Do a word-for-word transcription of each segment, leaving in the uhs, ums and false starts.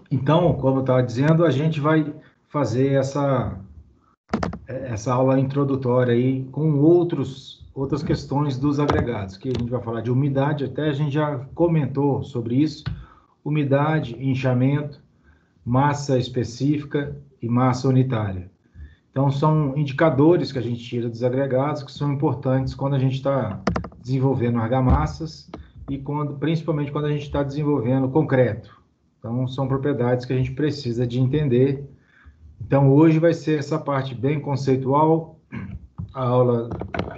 Então, como eu estava dizendo, a gente vai fazer essa, essa aula introdutória aí com outros, outras questões dos agregados, que a gente vai falar de umidade, até a gente já comentou sobre isso, umidade, inchamento, massa específica e massa unitária. Então, são indicadores que a gente tira dos agregados que são importantes quando a gente está desenvolvendo argamassas e quando, principalmente quando a gente está desenvolvendo concreto. Então, são propriedades que a gente precisa de entender. Então, hoje vai ser essa parte bem conceitual. A aula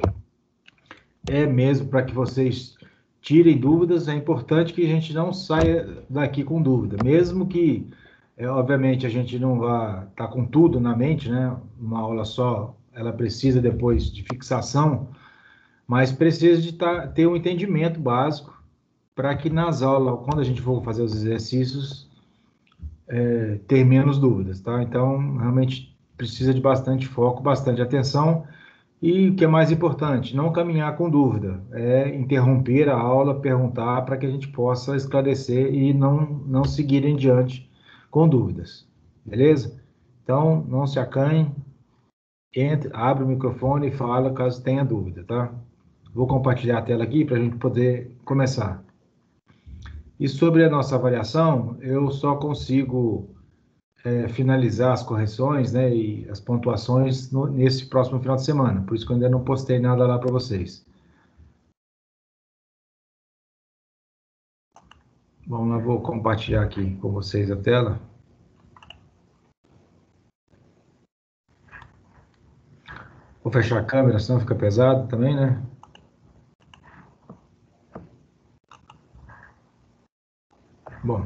é mesmo para que vocês tirem dúvidas. É importante que a gente não saia daqui com dúvida, mesmo que, é, obviamente, a gente não vá estar tá com tudo na mente, né? Uma aula só, ela precisa depois de fixação, mas precisa de tá, ter um entendimento básico para que nas aulas, quando a gente for fazer os exercícios, é, ter menos dúvidas, tá? Então, realmente precisa de bastante foco, bastante atenção. E o que é mais importante, não caminhar com dúvida, é interromper a aula, perguntar para que a gente possa esclarecer e não, não seguir em diante com dúvidas, beleza? Então, não se acanhe, entre, abre o microfone e fala caso tenha dúvida, tá? Vou compartilhar a tela aqui para a gente poder começar. E sobre a nossa avaliação, eu só consigo é, finalizar as correções, né, e as pontuações no, nesse próximo final de semana. Por isso que eu ainda não postei nada lá para vocês. Vamos lá, vou compartilhar aqui com vocês a tela. Vou fechar a câmera, senão fica pesado também, né? Bom.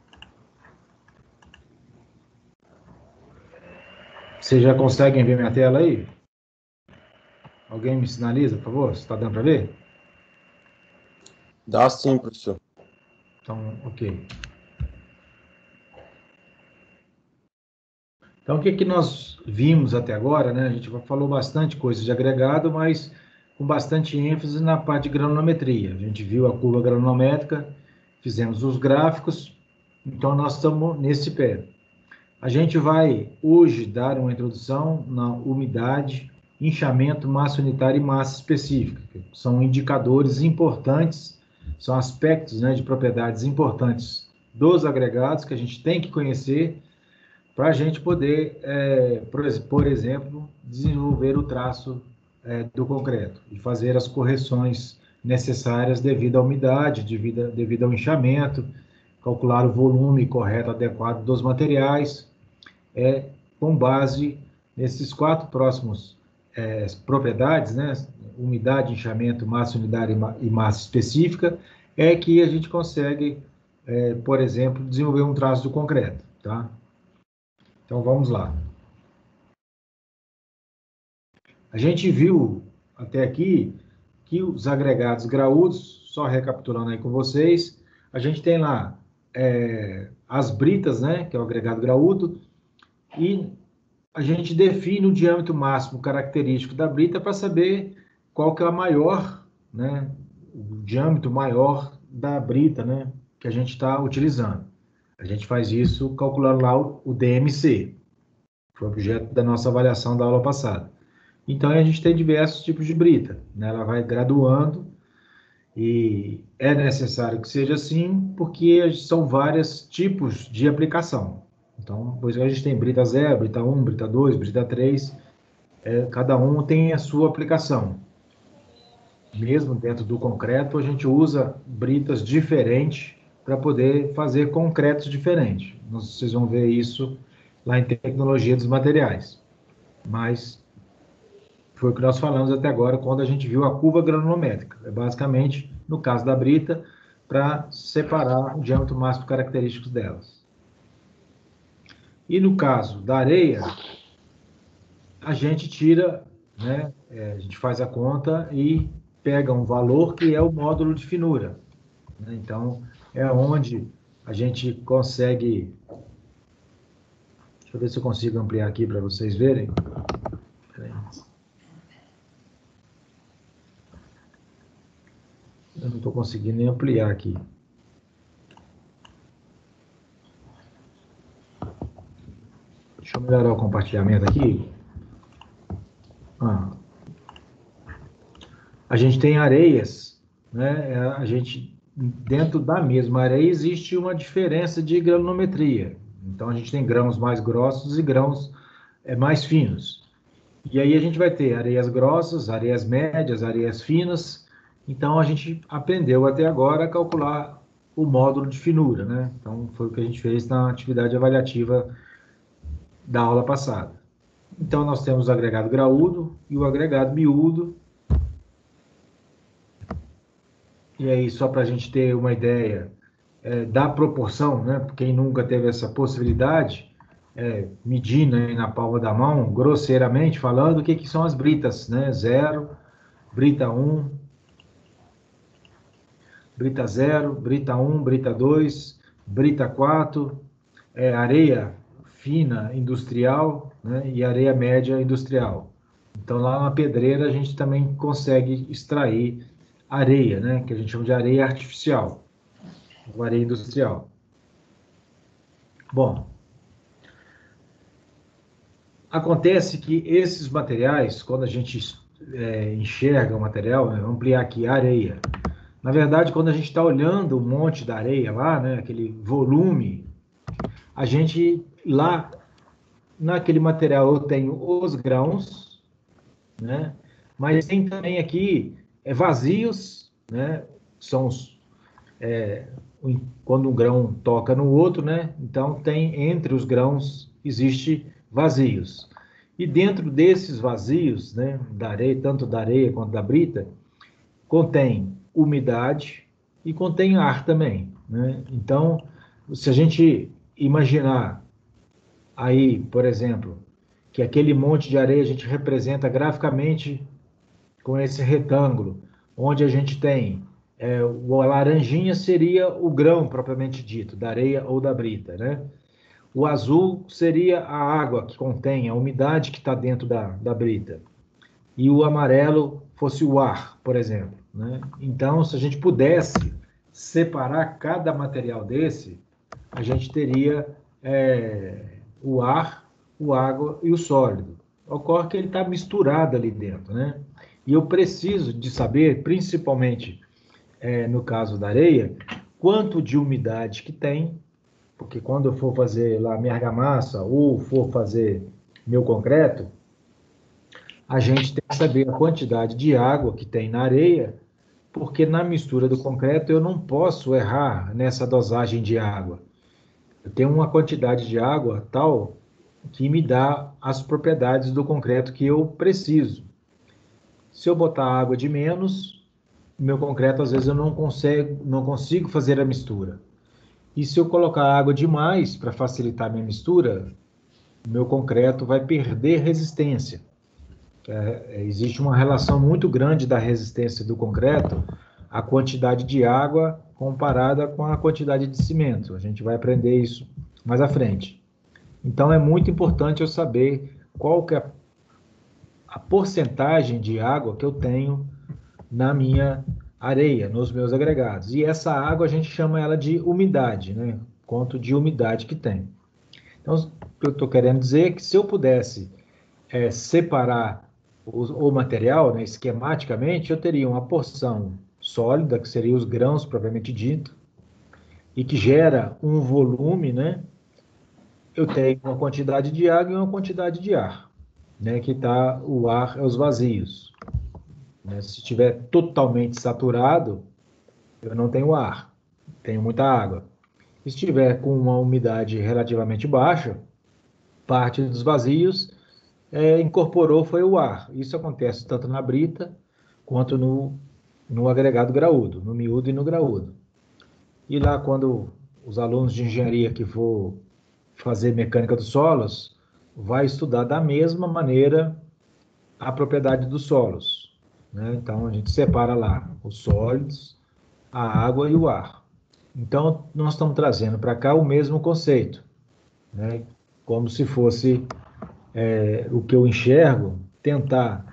Vocês já conseguem ver minha tela aí? Alguém me sinaliza, por favor? Está dando para ver? Dá sim, professor. Então, ok. Então, o que, que nós vimos até agora, né? A gente falou bastante coisa de agregado, mas com bastante ênfase na parte de granulometria. A gente viu a curva granulométrica, fizemos os gráficos, então nós estamos nesse pé. A gente vai hoje dar uma introdução na umidade, inchamento, massa unitária e massa específica, que são indicadores importantes, são aspectos, né, de propriedades importantes dos agregados que a gente tem que conhecer para a gente poder, é, por, por exemplo, desenvolver o traço é, do concreto e fazer as correções necessárias devido à umidade, devido, devido ao inchamento, calcular o volume correto, adequado dos materiais, é, com base nesses quatro próximos é, propriedades, né, umidade, inchamento, massa unitária e massa específica, é que a gente consegue, é, por exemplo, desenvolver um traço do concreto, tá? Então, vamos lá. A gente viu até aqui que os agregados graúdos, só recapitulando aí com vocês, a gente tem lá é, as britas, né, que é o agregado graúdo, e a gente define o diâmetro máximo característico da brita para saber qual que é a maior, né, o diâmetro maior da brita, né, que a gente está utilizando. A gente faz isso calculando lá o, o D M C, que foi objeto da nossa avaliação da aula passada. Então, a gente tem diversos tipos de brita, né? Ela vai graduando e é necessário que seja assim, porque são vários tipos de aplicação. Então, por isso a gente tem brita zero, brita um, brita dois, brita três, é, cada um tem a sua aplicação. Mesmo dentro do concreto, a gente usa britas diferentes para poder fazer concretos diferentes. Vocês vão ver isso lá em tecnologia dos materiais. Mas foi o que nós falamos até agora, quando a gente viu a curva granulométrica. É basicamente, no caso da brita, para separar o diâmetro máximo característico delas. E no caso da areia, a gente tira, né, é, a gente faz a conta e pega um valor que é o módulo de finura. Né? Então, é onde a gente consegue... Deixa eu ver se eu consigo ampliar aqui para vocês verem. Eu não estou conseguindo nem ampliar aqui. melhorar o compartilhamento aqui. Ah. A gente tem areias, né? A gente, dentro da mesma areia existe uma diferença de granulometria. Então, a gente tem grãos mais grossos e grãos é, mais finos. E aí a gente vai ter areias grossas, areias médias, areias finas. Então, a gente aprendeu até agora a calcular o módulo de finura, né? Então, foi o que a gente fez na atividade avaliativa da aula passada. Então, nós temos o agregado graúdo e o agregado miúdo. E aí, só para a gente ter uma ideia é, da proporção, né? Quem nunca teve essa possibilidade, é, medindo aí na palma da mão, grosseiramente falando, o que, que são as britas, né? Zero, brita um, brita zero, brita um, brita dois, brita quatro, é, areia fina industrial, né? E areia média industrial. Então, lá na pedreira, a gente também consegue extrair areia, né? Que a gente chama de areia artificial, ou areia industrial. Bom, acontece que esses materiais, quando a gente é, enxerga o material, né, vamos ampliar aqui a areia. Na verdade, quando a gente está olhando o monte da areia lá, né, aquele volume, a gente lá naquele material eu tenho os grãos, né, mas tem também aqui é, vazios, né, são os, é, quando um grão toca no outro, né, então tem entre os grãos existe vazios. E dentro desses vazios, né, da areia, tanto da areia quanto da brita, contém umidade e contém ar também, né? Então, se a gente imaginar aí, por exemplo, que aquele monte de areia a gente representa graficamente com esse retângulo, onde a gente tem é, a laranjinha seria o grão propriamente dito, da areia ou da brita, né? O azul seria a água que contém, a umidade que está dentro da, da brita. E o amarelo fosse o ar, por exemplo, né? Então, se a gente pudesse separar cada material desse, a gente teria é, o ar, o água e o sólido. Ocorre que ele está misturado ali dentro, né? E eu preciso de saber, principalmente é, no caso da areia, quanto de umidade que tem, porque quando eu for fazer lá minha argamassa ou for fazer meu concreto, a gente tem que saber a quantidade de água que tem na areia, porque na mistura do concreto eu não posso errar nessa dosagem de água. Eu tenho uma quantidade de água tal que me dá as propriedades do concreto que eu preciso. Se eu botar água de menos, meu concreto às vezes eu não consigo, não consigo fazer a mistura. E se eu colocar água demais para facilitar a minha mistura, meu concreto vai perder resistência. É, existe uma relação muito grande da resistência do concreto à quantidade de água comparada com a quantidade de cimento. A gente vai aprender isso mais à frente. Então, é muito importante eu saber qual que é a porcentagem de água que eu tenho na minha areia, nos meus agregados. E essa água a gente chama ela de umidade, né? Quanto de umidade que tem. Então, o que eu estou querendo dizer é que se eu pudesse é, separar o, o material, né, esquematicamente, eu teria uma porção sólida, que seria os grãos propriamente dito, e que gera um volume, né? Eu tenho uma quantidade de água e uma quantidade de ar, né? Que está o ar é os vazios. Né? Se estiver totalmente saturado, eu não tenho ar, tenho muita água. Se estiver com uma umidade relativamente baixa, parte dos vazios é, incorporou foi o ar. Isso acontece tanto na brita quanto no, no agregado graúdo, no miúdo e no graúdo. E lá, quando os alunos de engenharia que for fazer mecânica dos solos, vai estudar da mesma maneira a propriedade dos solos. Né? Então, a gente separa lá os sólidos, a água e o ar. Então, nós estamos trazendo para cá o mesmo conceito, né? Como se fosse é, o que eu enxergo, tentar,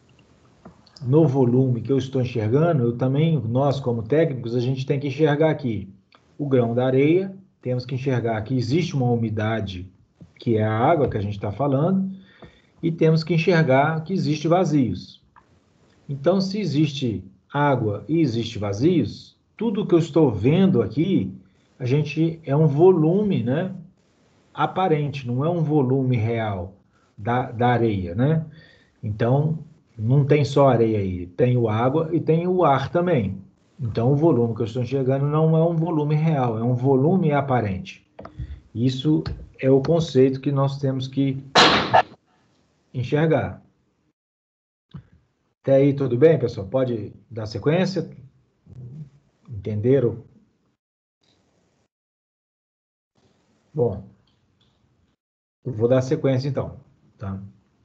no volume que eu estou enxergando, eu também, nós como técnicos, a gente tem que enxergar aqui o grão da areia, temos que enxergar que existe uma umidade que é a água que a gente está falando, e temos que enxergar que existe vazios. Então, se existe água e existe vazios, tudo que eu estou vendo aqui, a gente é um volume, né, aparente, não é um volume real da, da areia, né? Então, não tem só areia aí, tem o água e tem o ar também. Então, o volume que eu estou enxergando não é um volume real, é um volume aparente. Isso é o conceito que nós temos que enxergar. Até aí, tudo bem, pessoal? Pode dar sequência? Entenderam? Bom, eu vou dar sequência então, tá?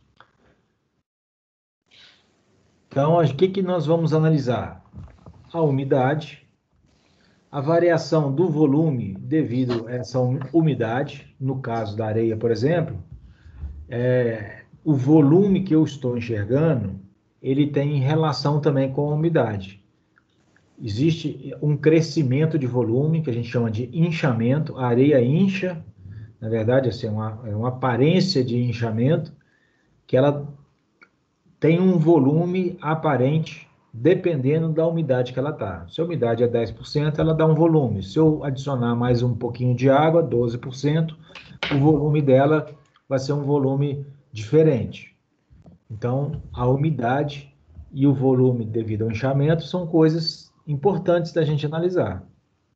Então, o que, que nós vamos analisar? A umidade, a variação do volume devido a essa umidade, no caso da areia, por exemplo, é, o volume que eu estou enxergando, ele tem relação também com a umidade. Existe um crescimento de volume, que a gente chama de inchamento, a areia incha, na verdade, assim, é uma, é uma aparência de inchamento, que ela tem um volume aparente dependendo da umidade que ela está. Se a umidade é dez por cento, ela dá um volume. Se eu adicionar mais um pouquinho de água, doze por cento, o volume dela vai ser um volume diferente. Então, a umidade e o volume devido ao inchamento são coisas importantes da gente analisar.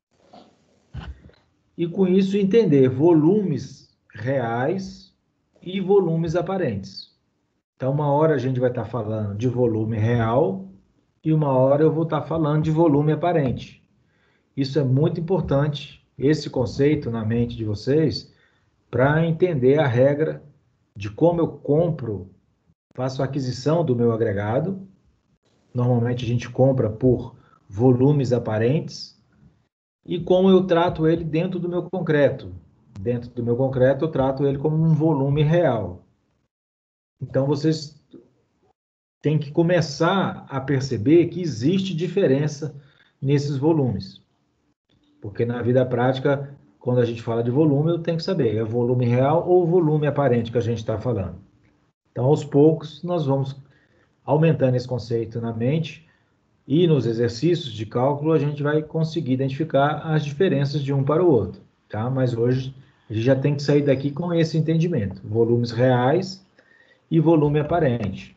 E com isso entender volumes reais e volumes aparentes. Então, uma hora a gente vai estar falando de volume real e uma hora eu vou estar falando de volume aparente. Isso é muito importante, esse conceito na mente de vocês, para entender a regra de como eu compro, faço a aquisição do meu agregado. Normalmente a gente compra por volumes aparentes e como eu trato ele dentro do meu concreto. Dentro do meu concreto eu trato ele como um volume real. Então vocês tem que começar a perceber que existe diferença nesses volumes. Porque na vida prática, quando a gente fala de volume, eu tenho que saber, é volume real ou volume aparente que a gente está falando. Então, aos poucos, nós vamos aumentando esse conceito na mente e nos exercícios de cálculo a gente vai conseguir identificar as diferenças de um para o outro, tá? Mas hoje a gente já tem que sair daqui com esse entendimento, volumes reais e volume aparente.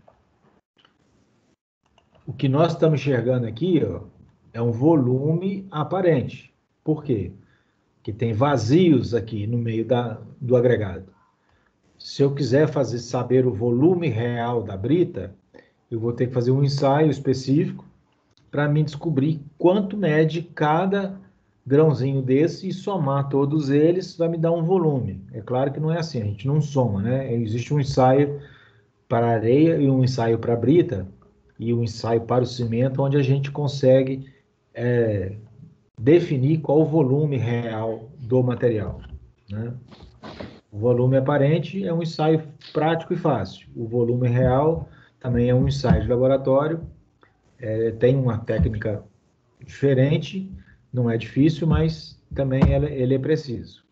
O que nós estamos enxergando aqui, ó, é um volume aparente. Por quê? Porque tem vazios aqui no meio da, do agregado. Se eu quiser fazer saber o volume real da brita, eu vou ter que fazer um ensaio específico para me descobrir quanto mede cada grãozinho desse e somar todos eles vai me dar um volume. É claro que não é assim, a gente não soma, né? Existe um ensaio para areia e um ensaio para brita, e um ensaio para o cimento, onde a gente consegue é, definir qual o volume real do material, né? O volume aparente é um ensaio prático e fácil. O volume real também é um ensaio de laboratório, é, tem uma técnica diferente, não é difícil, mas também ele, ele é preciso.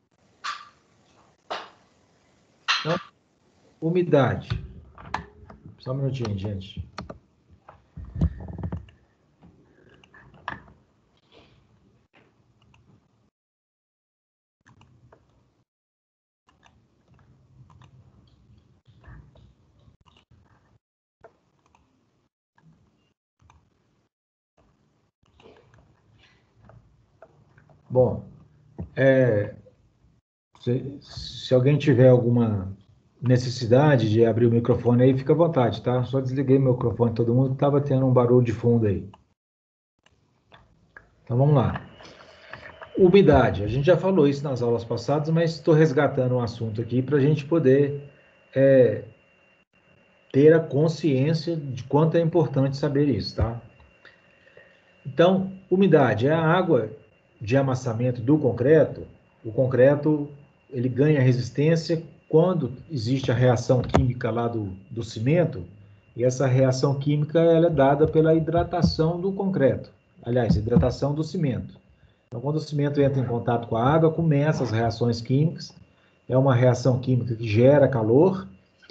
Então, umidade. Só um minutinho, gente. Bom, é, se, se alguém tiver alguma necessidade de abrir o microfone aí, fica à vontade, tá? Só desliguei o microfone, todo mundo estava tendo um barulho de fundo aí. Então vamos lá. Umidade, a gente já falou isso nas aulas passadas, mas estou resgatando um assunto aqui para a gente poder é, ter a consciência de quanto é importante saber isso, tá? Então, umidade é a água de amassamento do concreto. O concreto ele ganha resistência quando existe a reação química lá do, do cimento, e essa reação química ela é dada pela hidratação do concreto, aliás, hidratação do cimento. Então, quando o cimento entra em contato com a água, começam as reações químicas, é uma reação química que gera calor,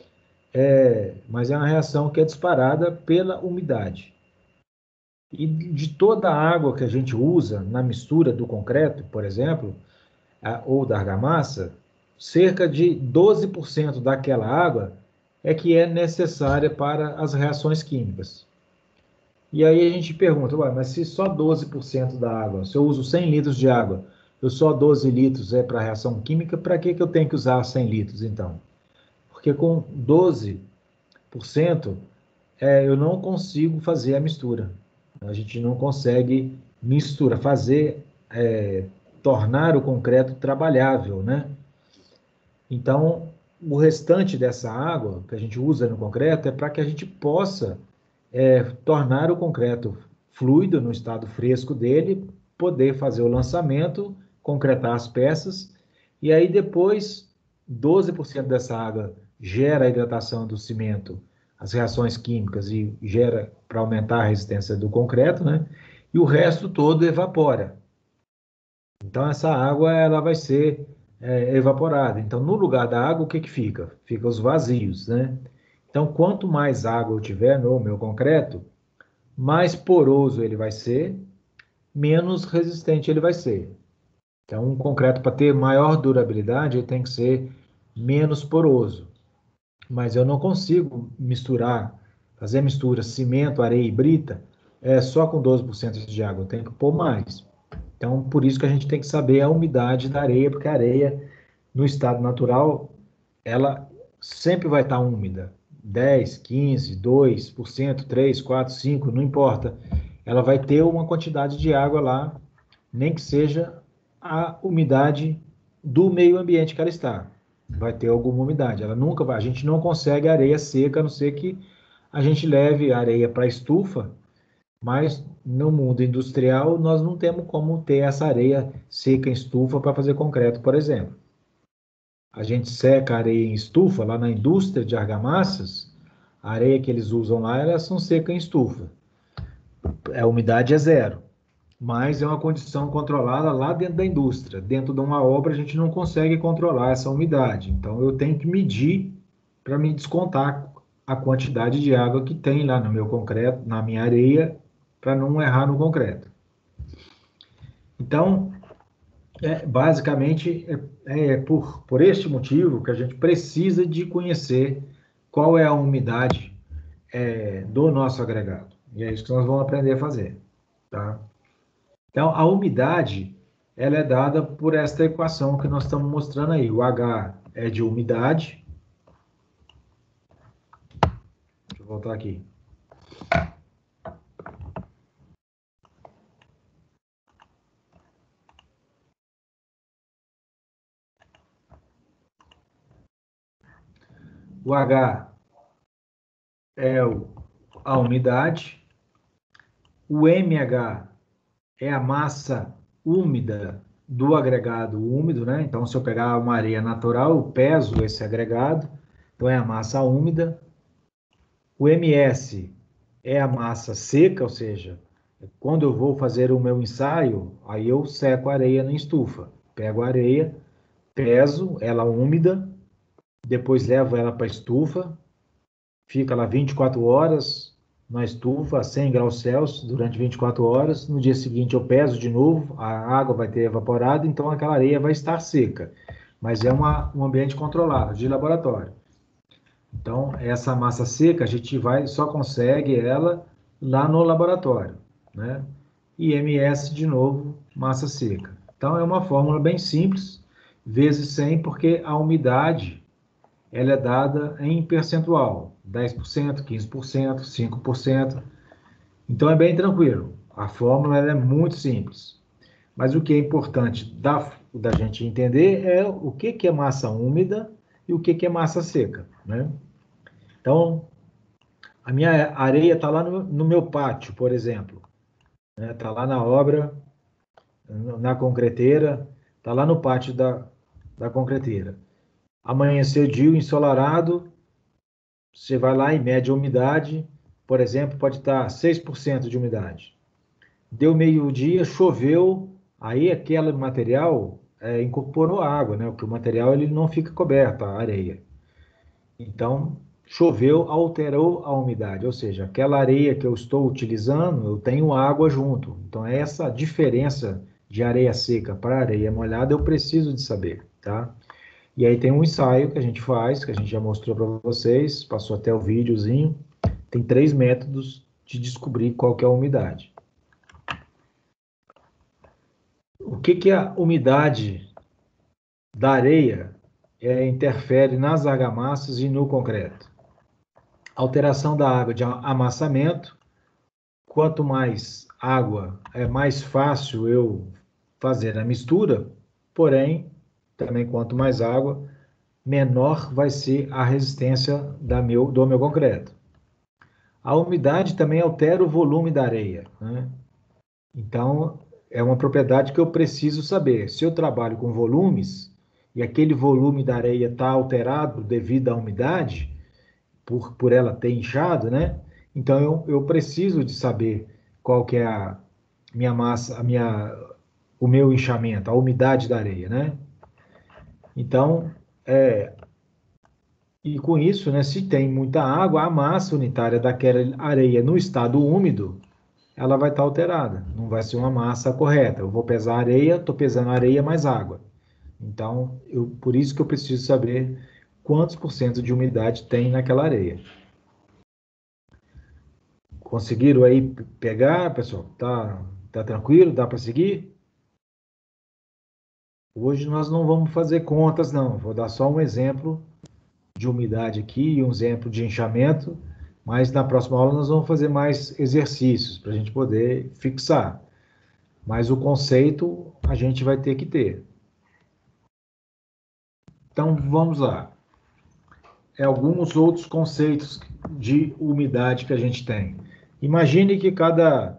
é, mas é uma reação que é disparada pela umidade. E de toda a água que a gente usa na mistura do concreto, por exemplo, a, ou da argamassa, cerca de doze por cento daquela água é que é necessária para as reações químicas. E aí a gente pergunta, ué, mas se só doze por cento da água, se eu uso cem litros de água, eu só doze litros é para a reação química, para que, que eu tenho que usar cem litros então? Porque com doze por cento é, eu não consigo fazer a mistura. A gente não consegue misturar, fazer, é, tornar o concreto trabalhável, né? Então, o restante dessa água que a gente usa no concreto é para que a gente possa é, tornar o concreto fluido no estado fresco dele, poder fazer o lançamento, concretar as peças, e aí depois doze por cento dessa água gera a hidratação do cimento, as reações químicas e gera para aumentar a resistência do concreto, né? E o resto todo evapora. Então essa água ela vai ser é, evaporada. Então no lugar da água o que que fica? Fica os vazios, né? Então quanto mais água eu tiver no meu concreto, mais poroso ele vai ser, menos resistente ele vai ser. Então um concreto para ter maior durabilidade ele tem que ser menos poroso. Mas eu não consigo misturar, fazer mistura cimento, areia e brita é, só com doze por cento de água, eu tenho que pôr mais. Então, por isso que a gente tem que saber a umidade da areia, porque a areia, no estado natural, ela sempre vai estar úmida. dez, quinze, dois por cento, três, quatro, cinco, não importa. Ela vai ter uma quantidade de água lá, nem que seja a umidade do meio ambiente que ela está. Vai ter alguma umidade. Ela nunca vai. A gente não consegue areia seca, a não ser que a gente leve a areia para a estufa, mas no mundo industrial nós não temos como ter essa areia seca em estufa para fazer concreto, por exemplo. A gente seca a areia em estufa, lá na indústria de argamassas, a areia que eles usam lá, elas são secas em estufa. A umidade é zero, mas é uma condição controlada lá dentro da indústria. Dentro de uma obra a gente não consegue controlar essa umidade, então eu tenho que medir para me descontar a quantidade de água que tem lá no meu concreto, na minha areia, para não errar no concreto. Então, é, basicamente, é, é por, por este motivo que a gente precisa de conhecer qual é a umidade é, do nosso agregado. E é isso que nós vamos aprender a fazer. Tá? Então, a umidade ela é dada por esta equação que nós estamos mostrando aí. O H é de umidade. Deixa eu voltar aqui. O H é a umidade, o M H é a massa úmida do agregado úmido, né? Então, se eu pegar uma areia natural, eu peso esse agregado, então é a massa úmida. O M S é a massa seca, ou seja, quando eu vou fazer o meu ensaio, aí eu seco a areia na estufa. Pego a areia, peso ela úmida, depois levo ela para a estufa, fica lá vinte e quatro horas na estufa, a cem graus Celsius, durante vinte e quatro horas. No dia seguinte eu peso de novo, a água vai ter evaporado, então aquela areia vai estar seca. Mas é uma, um ambiente controlado, de laboratório. Então, essa massa seca, a gente vai, só consegue ela lá no laboratório, né? E M S, de novo, massa seca. Então, é uma fórmula bem simples, vezes cem, porque a umidade ela é dada em percentual, dez por cento, quinze por cento, cinco por cento. Então é bem tranquilo. A fórmula ela é muito simples. Mas o que é importante da, da gente entender é o que, que é massa úmida e o que, que é massa seca, né? Então, a minha areia está lá no, no meu pátio, por exemplo. Está, né? Lá na obra, na concreteira, está lá no pátio da, da concreteira. Amanheceu o dia ensolarado, você vai lá e mede a umidade, por exemplo, pode estar seis por cento de umidade. Deu meio-dia, choveu, aí aquele material é, incorporou água, né? Porque o material ele não fica coberto, a areia. Então, choveu, alterou a umidade, ou seja, aquela areia que eu estou utilizando, eu tenho água junto. Então, essa diferença de areia seca para areia molhada, eu preciso de saber, tá? E aí tem um ensaio que a gente faz, que a gente já mostrou para vocês, passou até o videozinho. Tem três métodos de descobrir qual que é a umidade. O que que a umidade da areia é, interfere nas argamassas e no concreto? Alteração da água de amassamento. Quanto mais água, é mais fácil eu fazer a mistura, porém, também quanto mais água, menor vai ser a resistência da meu, do meu concreto. A umidade também altera o volume da areia, né? Então, é uma propriedade que eu preciso saber. Se eu trabalho com volumes e aquele volume da areia está alterado devido à umidade, por, por ela ter inchado, né? Então, eu, eu preciso de saber qual que é a minha massa, a minha, o meu inchamento, a umidade da areia, né? Então, é, e com isso, né, se tem muita água, a massa unitária daquela areia no estado úmido, ela vai estar alterada, não vai ser uma massa correta. Eu vou pesar areia, estou pesando areia mais água. Então, eu, por isso que eu preciso saber quantos por cento de umidade tem naquela areia. Conseguiram aí pegar, pessoal? Tá, tá tranquilo? Dá para seguir? Hoje nós não vamos fazer contas, não. Vou dar só um exemplo de umidade aqui e um exemplo de inchamento, mas na próxima aula nós vamos fazer mais exercícios para a gente poder fixar. Mas o conceito a gente vai ter que ter. Então vamos lá. É alguns outros conceitos de umidade que a gente tem. Imagine que cada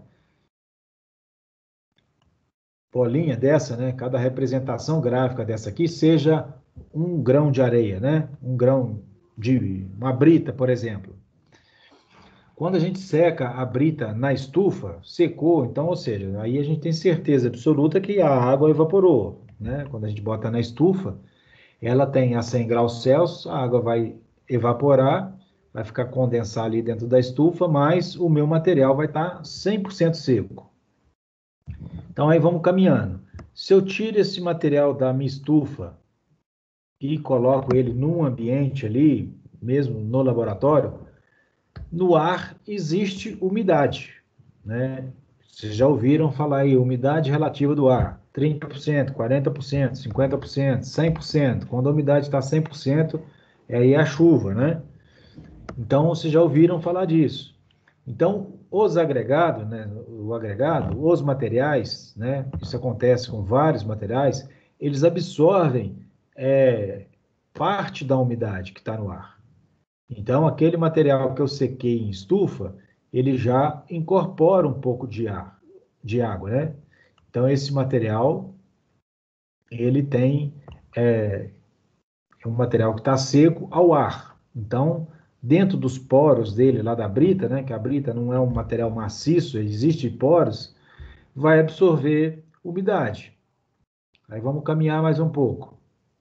bolinha dessa, né, cada representação gráfica dessa aqui seja um grão de areia, né? Um grão de uma brita, por exemplo. Quando a gente seca a brita na estufa, secou, então, ou seja, aí a gente tem certeza absoluta que a água evaporou, né? Quando a gente bota na estufa, ela tem a cem graus Celsius, a água vai evaporar, vai ficar condensar ali dentro da estufa, mas o meu material vai estar cem por cento seco. Então aí vamos caminhando. Se eu tiro esse material da minha estufa e coloco ele num ambiente ali, mesmo no laboratório, no ar existe umidade, né? Vocês já ouviram falar aí, umidade relativa do ar, trinta por cento, quarenta por cento, cinquenta por cento, cem por cento. Quando a umidade está cem por cento, aí é a chuva, né? Então, vocês já ouviram falar disso. Então, os agregados, né, o agregado, os materiais, né, isso acontece com vários materiais, eles absorvem é, parte da umidade que está no ar. Então, aquele material que eu sequei em estufa, ele já incorpora um pouco de ar, de água, né? Então, esse material, ele tem é, é um material que está seco ao ar. Então, dentro dos poros dele, lá da brita, né? Que a brita não é um material maciço, existe poros, vai absorver umidade. Aí vamos caminhar mais um pouco.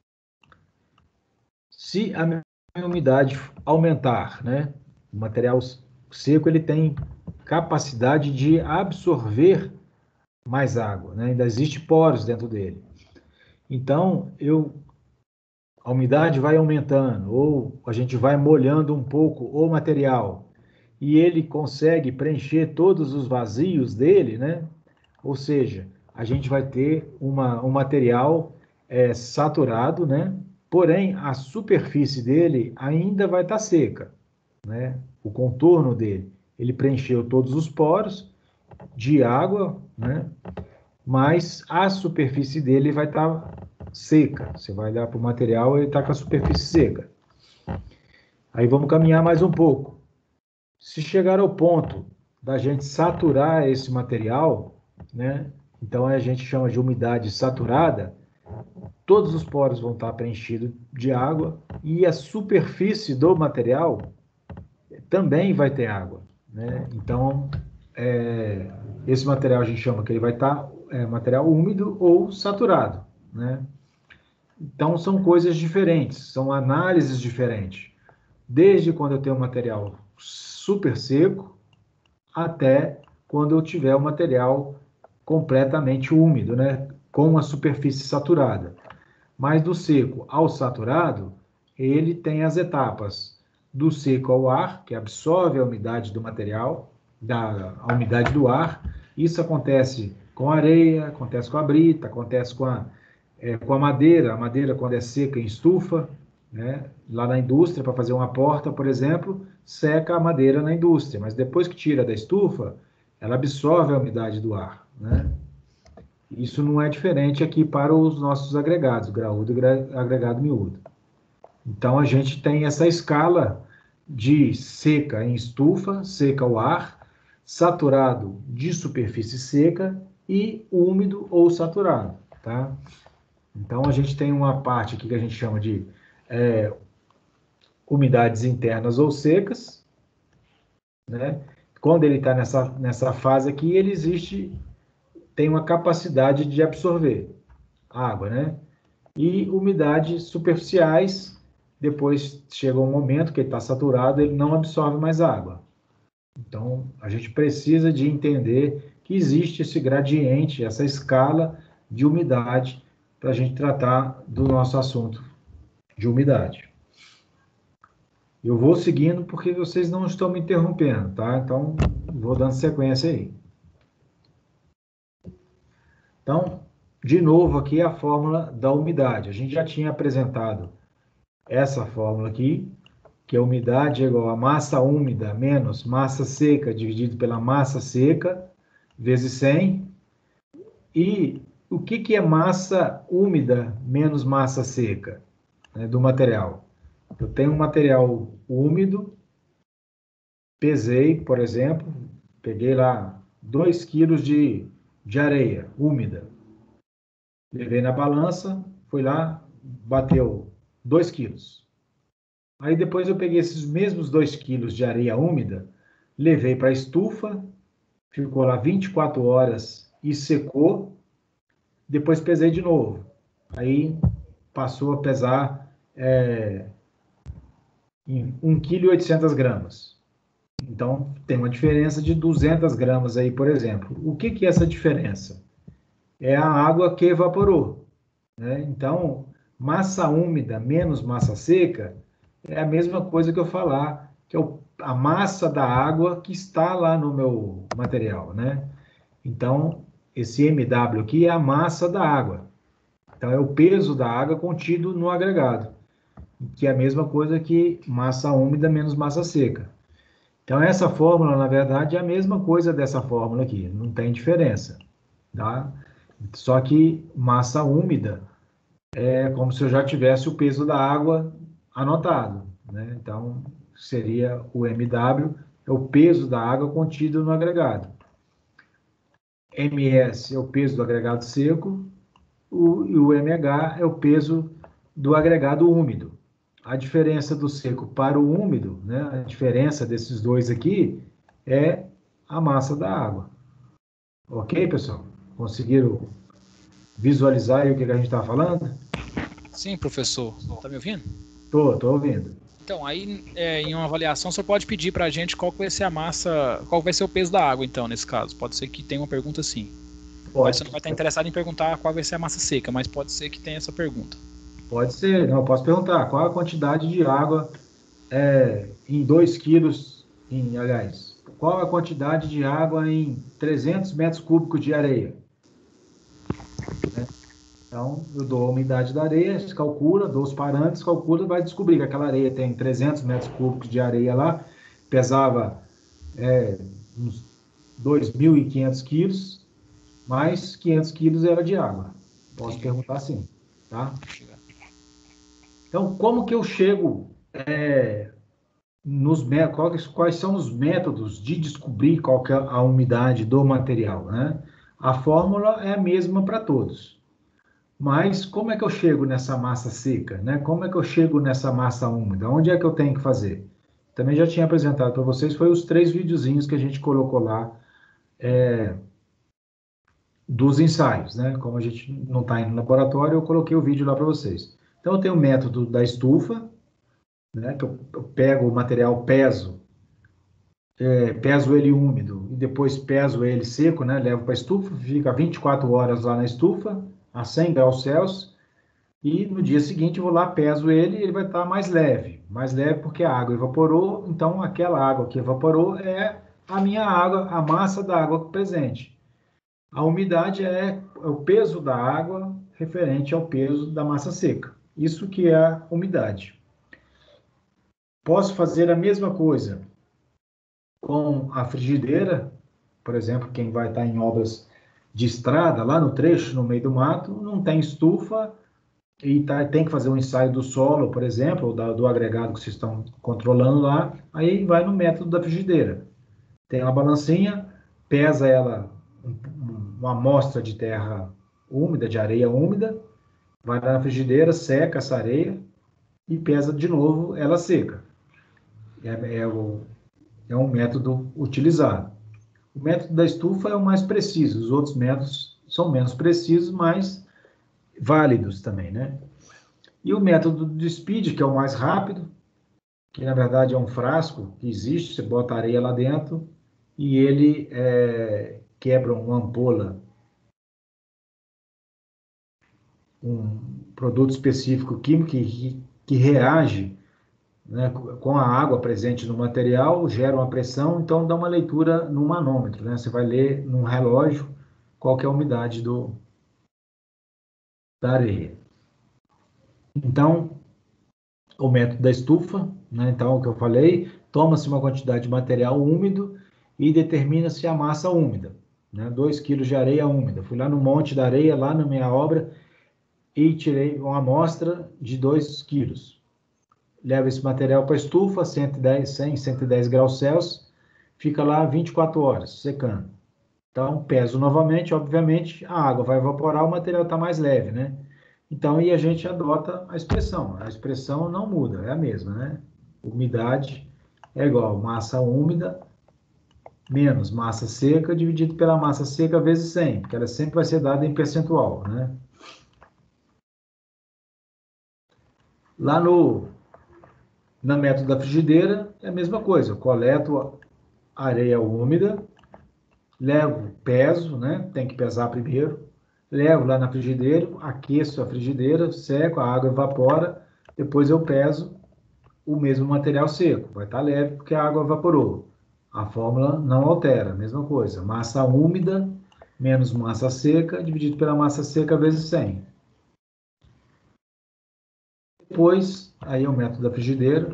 Se a minha umidade aumentar, né? O material seco ele tem capacidade de absorver mais água, né? Ainda existe poros dentro dele. Então, eu a umidade vai aumentando, ou a gente vai molhando um pouco o material, e ele consegue preencher todos os vazios dele, né? Ou seja, a gente vai ter uma, um material é, saturado, né? Porém, a superfície dele ainda vai estar seca, né? O contorno dele, ele preencheu todos os poros de água, né? Mas a superfície dele vai estar seca. Você vai olhar para o material, ele está com a superfície seca. Aí vamos caminhar mais um pouco. Se chegar ao ponto da gente saturar esse material, né? Então a gente chama de umidade saturada, todos os poros vão estar preenchidos de água e a superfície do material também vai ter água, né? Então, é, esse material a gente chama que ele vai estar é, material úmido ou saturado. né? Então, são coisas diferentes, são análises diferentes. Desde quando eu tenho um material super seco, até quando eu tiver o material completamente úmido, né? Com a superfície saturada. Mas do seco ao saturado, ele tem as etapas do seco ao ar, que absorve a umidade do material, da, a umidade do ar. Isso acontece com a areia, acontece com a brita, acontece com a, é, com a madeira. A madeira, quando é seca em estufa, né? Lá na indústria, para fazer uma porta, por exemplo, seca a madeira na indústria, mas depois que tira da estufa, ela absorve a umidade do ar, né? Isso não é diferente aqui para os nossos agregados, graúdo e agregado miúdo. Então, a gente tem essa escala de seca em estufa, seca ao ar, saturado de superfície seca e úmido ou saturado, tá? Então, a gente tem uma parte aqui que a gente chama de é, umidades internas ou secas, né? Quando ele está nessa, nessa fase aqui, ele existe, tem uma capacidade de absorver água, né? E umidades superficiais, depois chega um momento que ele está saturado, ele não absorve mais água. Então, a gente precisa de entender que existe esse gradiente, essa escala de umidade para a gente tratar do nosso assunto de umidade. Eu vou seguindo porque vocês não estão me interrompendo, tá? Então, vou dando sequência aí. Então, de novo aqui a fórmula da umidade. A gente já tinha apresentado essa fórmula aqui, que a umidade é igual a massa úmida menos massa seca dividido pela massa seca, vezes cem. E o que, que é massa úmida menos massa seca, né, do material? Eu tenho um material úmido, pesei, por exemplo, peguei lá dois quilos de, de areia úmida. Levei na balança, fui lá, bateu dois quilos. Aí depois eu peguei esses mesmos dois quilos de areia úmida, levei para a estufa, ficou lá vinte e quatro horas e secou. Depois pesei de novo. Aí passou a pesar é, em um vírgula oitocentos gramas. Então, tem uma diferença de duzentas gramas aí, por exemplo. O que, que é essa diferença? É a água que evaporou, né? Então, massa úmida menos massa seca é a mesma coisa que eu falar, que é a massa da água que está lá no meu material, né? Então, esse M W aqui é a massa da água. Então, é o peso da água contido no agregado, que é a mesma coisa que massa úmida menos massa seca. Então, essa fórmula, na verdade, é a mesma coisa dessa fórmula aqui, não tem diferença, tá? Só que massa úmida é como se eu já tivesse o peso da água anotado, né? Então, seria o M W, é o peso da água contido no agregado. M S é o peso do agregado seco, o, e o M H é o peso do agregado úmido. A diferença do seco para o úmido, né, a diferença desses dois aqui é a massa da água. Ok, pessoal? Conseguiram visualizar aí o que a gente está falando? Sim, professor. Tá me ouvindo? Tô, tô ouvindo. Então, aí é, em uma avaliação você pode pedir pra gente qual vai ser a massa, qual vai ser o peso da água, então, nesse caso. Pode ser que tenha uma pergunta assim. Pode. Você não vai estar interessado em perguntar qual vai ser a massa seca, mas pode ser que tenha essa pergunta. Pode ser, não, eu posso perguntar qual a quantidade de água é, em dois quilos, em, aliás, qual a quantidade de água em trezentos metros cúbicos de areia? Né? Então, eu dou a umidade da areia, calcula, dou os parâmetros, calcula, vai descobrir que aquela areia tem trezentos metros cúbicos de areia lá, pesava é, uns dois mil e quinhentos quilos, mais quinhentos quilos era de água. Posso Entendi. perguntar assim, tá? Então, como que eu chego é, nos quais, quais são os métodos de descobrir qual que é a umidade do material, né? A fórmula é a mesma para todos. Mas como é que eu chego nessa massa seca, né? Como é que eu chego nessa massa úmida? Onde é que eu tenho que fazer? Também já tinha apresentado para vocês, foi os três videozinhos que a gente colocou lá é, dos ensaios, né? Como a gente não está em laboratório, eu coloquei o vídeo lá para vocês. Então, eu tenho o método da estufa, né? Que eu, eu pego o material, peso, é, peso ele úmido e depois peso ele seco, né? Levo para a estufa, fica vinte e quatro horas lá na estufa, a cem graus Celsius, e no dia seguinte eu vou lá, peso ele e ele vai estar mais leve. Mais leve porque a água evaporou, então aquela água que evaporou é a minha água, a massa da água presente. A umidade é o peso da água referente ao peso da massa seca. Isso que é a umidade. Posso fazer a mesma coisa com a frigideira, por exemplo, quem vai estar em obras de estrada, lá no trecho, no meio do mato, não tem estufa e tá, tem que fazer um ensaio do solo, por exemplo, ou da, do agregado que vocês estão controlando lá, aí vai no método da frigideira. Tem uma balancinha, pesa ela, uma amostra de terra úmida, de areia úmida, vai lá na frigideira, seca essa areia e pesa de novo ela seca. É, é, o, é um método utilizado. O método da estufa é o mais preciso, os outros métodos são menos precisos, mas válidos também, né? E o método do speed, que é o mais rápido, que na verdade é um frasco que existe, você bota areia lá dentro e ele é, quebra uma ampola, um produto específico químico que, que reage, né, com a água presente no material, gera uma pressão, então dá uma leitura no manômetro, né? Você vai ler num relógio qual que é a umidade do, da areia. Então, o método da estufa, né? Então, o que eu falei, toma-se uma quantidade de material úmido e determina-se a massa úmida, né? dois quilos de areia úmida. Fui lá no monte da areia, lá na minha obra, e tirei uma amostra de dois quilos. Levo esse material para a estufa, cento e dez, cem, cento e dez graus Celsius, fica lá vinte e quatro horas, secando. Então, peso novamente, obviamente, a água vai evaporar, o material está mais leve, né? Então, e a gente adota a expressão. A expressão não muda, é a mesma, né? Umidade é igual massa úmida menos massa seca dividido pela massa seca vezes cem, porque ela sempre vai ser dada em percentual, né? Lá no, na método da frigideira, é a mesma coisa. Eu coleto a areia úmida, levo, peso, né? Tem que pesar primeiro. Levo lá na frigideira, aqueço a frigideira, seco, a água evapora, depois eu peso o mesmo material seco. Vai estar leve porque a água evaporou. A fórmula não altera, mesma coisa. Massa úmida menos massa seca, dividido pela massa seca vezes cem. Depois, aí é o método da frigideira.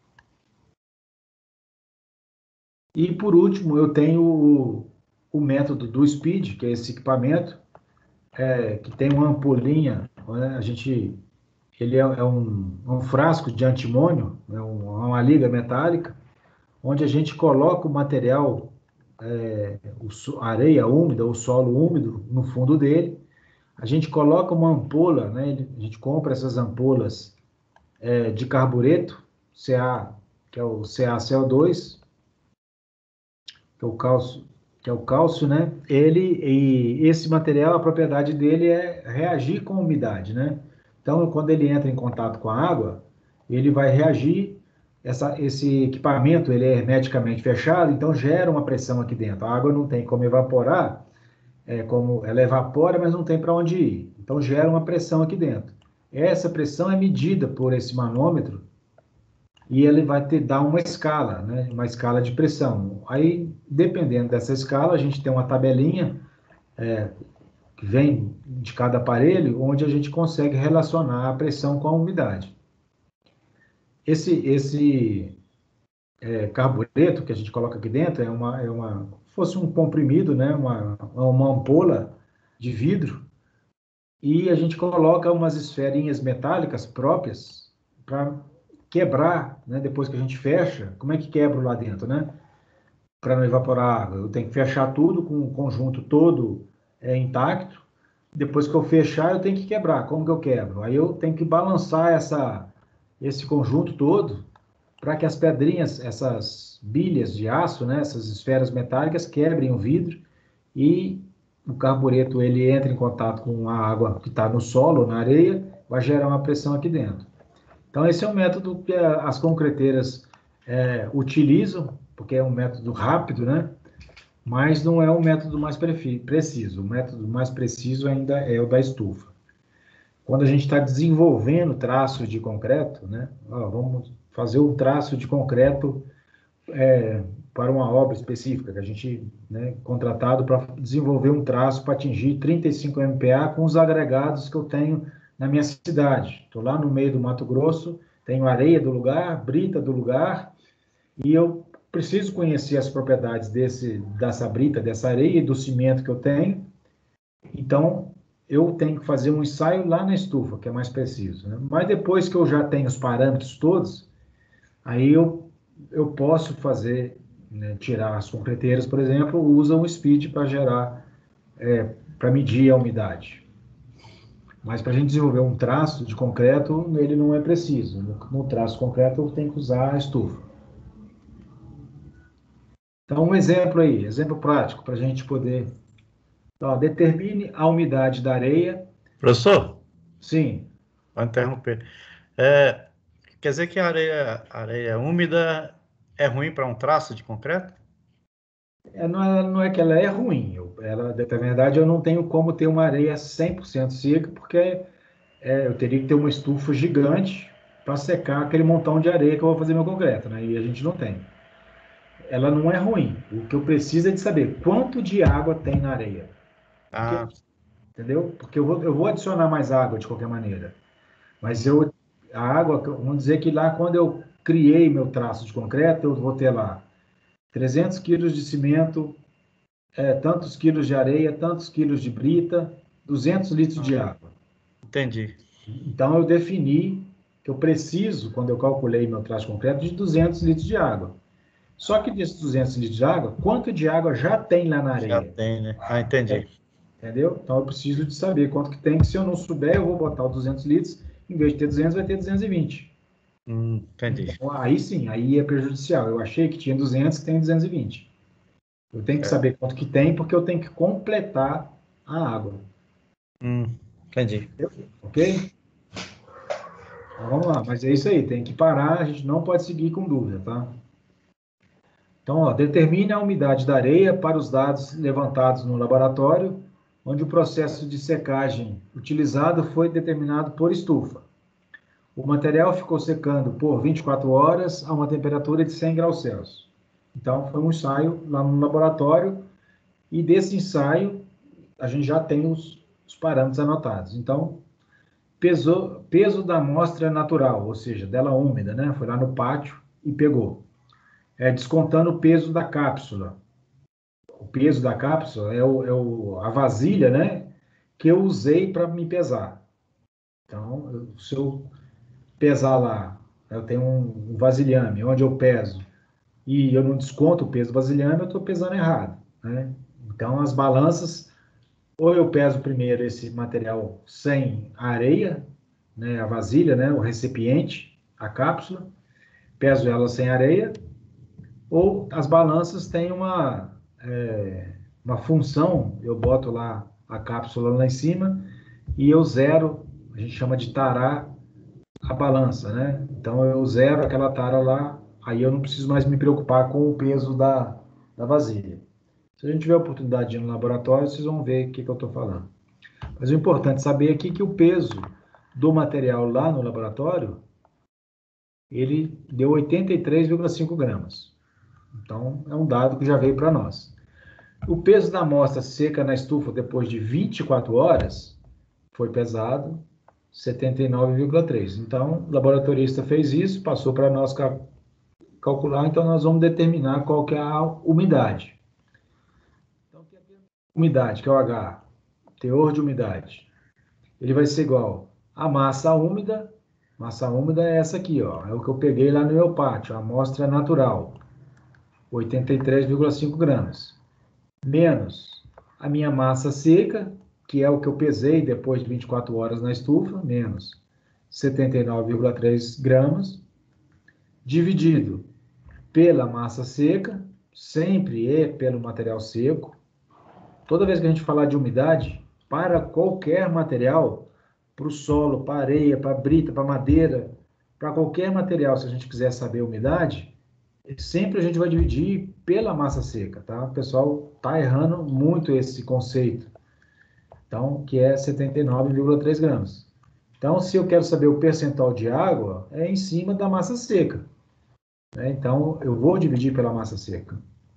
E por último, eu tenho o, o método do speed, que é esse equipamento, é, que tem uma ampolinha, né? A gente, ele é, é um, um frasco de antimônio, é um, uma liga metálica, onde a gente coloca o material, é, o, a areia úmida, o solo úmido, no fundo dele. A gente coloca uma ampola, né? A gente compra essas ampolas é, de carbureto, Ca, que é o C A C O dois, que é o cálcio, que é o cálcio, né? Ele e esse material, a propriedade dele é reagir com a umidade, né? Então, quando ele entra em contato com a água, ele vai reagir. Essa, esse equipamento ele é hermeticamente fechado, então gera uma pressão aqui dentro. A água não tem como evaporar, é como ela evapora, mas não tem para onde ir. Então gera uma pressão aqui dentro. Essa pressão é medida por esse manômetro e ele vai te dar uma escala, né? Uma escala de pressão. Aí, dependendo dessa escala, a gente tem uma tabelinha é, que vem de cada aparelho, onde a gente consegue relacionar a pressão com a umidade. Esse, esse é, carbureto que a gente coloca aqui dentro é uma, é uma fosse um comprimido, né? Uma, uma ampola de vidro, e a gente coloca umas esferinhas metálicas próprias para quebrar, né? Depois que a gente fecha, como é que quebra lá dentro, né? Para não evaporar água. Eu tenho que fechar tudo com o conjunto todo é, intacto. Depois que eu fechar, eu tenho que quebrar. Como que eu quebro? Aí eu tenho que balançar essa, esse conjunto todo para que as pedrinhas, essas bilhas de aço, né? Essas esferas metálicas quebrem o vidro e o carbureto ele entra em contato com a água que está no solo, na areia, vai gerar uma pressão aqui dentro. Então, esse é um método que as concreteiras é, utilizam, porque é um método rápido, né? Mas não é o método mais preciso. O método mais preciso ainda é o da estufa. Quando a gente está desenvolvendo traços de concreto, né? Ó, vamos fazer um traço de concreto é, para uma obra específica, que a gente né, contratado para desenvolver um traço para atingir trinta e cinco M P A com os agregados que eu tenho na minha cidade. Estou lá no meio do Mato Grosso, tenho areia do lugar, brita do lugar, e eu preciso conhecer as propriedades desse, dessa brita, dessa areia e do cimento que eu tenho. Então, eu tenho que fazer um ensaio lá na estufa, que é mais preciso. Né? Mas depois que eu já tenho os parâmetros todos, aí eu, eu posso fazer, né, tirar as concreteiras, por exemplo, usam o speed para gerar, é, para medir a umidade. Mas para a gente desenvolver um traço de concreto, ele não é preciso. No, no traço concreto, eu tenho que usar a estufa. Então, um exemplo aí, exemplo prático, para a gente poder... Ó, determine a umidade da areia. Professor? Sim. Vou interromper. É, quer dizer que a areia, areia úmida é ruim para um traço de concreto? É, não, é, não é que ela é ruim. Eu, ela, na verdade, eu não tenho como ter uma areia cem por cento seca, porque é, eu teria que ter uma estufa gigante para secar aquele montão de areia que eu vou fazer meu concreto, né? E a gente não tem. Ela não é ruim. O que eu preciso é de saber quanto de água tem na areia. Porque, Ah, entendeu? Porque eu vou, eu vou adicionar mais água de qualquer maneira. Mas eu, a água, vamos dizer que lá quando eu criei meu traço de concreto, eu vou ter lá trezentos quilos de cimento, é, tantos quilos de areia, tantos quilos de brita, duzentos litros de água. entendi. Então, eu defini que eu preciso, quando eu calculei meu traço concreto, de duzentos litros de água. Só que desses duzentos litros de água, quanto de água já tem lá na Já areia? tem, né? Ah, entendi. Entendeu? Então, eu preciso de saber quanto que tem, que se eu não souber, eu vou botar os duzentos litros, em vez de ter duzentos, vai ter duzentos e vinte. Hum, entendi. Então, aí sim, aí é prejudicial. Eu achei que tinha duzentos, que tem duzentos e vinte. Eu tenho que É. saber quanto que tem, porque eu tenho que completar a água. Hum, entendi. Ok? Então, vamos lá, mas é isso aí, tem que parar, a gente não pode seguir com dúvida, tá? Então, ó, determine a umidade da areia para os dados levantados no laboratório, onde o processo de secagem utilizado foi determinado por estufa. O material ficou secando por vinte e quatro horas a uma temperatura de cem graus Celsius. Então, foi um ensaio lá no laboratório, e desse ensaio a gente já tem os, os parâmetros anotados. Então, peso, peso da amostra natural, ou seja, dela úmida, né? Foi lá no pátio e pegou. É, descontando o peso da cápsula. O peso da cápsula é, o, é o, a vasilha, né? Que eu usei para me pesar. Então, eu, se eu pesar lá, eu tenho um, um vasilhame onde eu peso e eu não desconto o peso do vasilhame, eu estou pesando errado, né? Então, as balanças, ou eu peso primeiro esse material sem areia, né, a vasilha, né, o recipiente, a cápsula, peso ela sem areia, ou as balanças têm uma, é, uma função, eu boto lá a cápsula lá em cima e eu zero, a gente chama de tarar a balança, né? Então eu zero aquela tara lá, aí eu não preciso mais me preocupar com o peso da, da vasilha. Se a gente tiver a oportunidade de ir no laboratório, vocês vão ver o que, que eu estou falando. Mas o importante é saber aqui que o peso do material lá no laboratório, ele deu oitenta e três vírgula cinco gramas. Então, é um dado que já veio para nós. O peso da amostra seca na estufa depois de vinte e quatro horas foi pesado setenta e nove vírgula três. Então, o laboratorista fez isso, passou para nós calcular, então nós vamos determinar qual que é a umidade. Então, umidade, que é o H, teor de umidade, ele vai ser igual a massa úmida. Massa úmida é essa aqui, ó, é o que eu peguei lá no meu pátio, a amostra natural, oitenta e três vírgula cinco gramas, menos a minha massa seca, que é o que eu pesei depois de vinte e quatro horas na estufa, menos setenta e nove vírgula três gramas, dividido pela massa seca, sempre é pelo material seco, toda vez que a gente falar de umidade, para qualquer material, para o solo, para areia, para brita, para madeira, para qualquer material, se a gente quiser saber a umidade, sempre a gente vai dividir pela massa seca, tá? O pessoal está errando muito esse conceito. Então, que é setenta e nove vírgula três gramas. Então, se eu quero saber o percentual de água, é em cima da massa seca. Né? Então, eu vou dividir pela massa seca.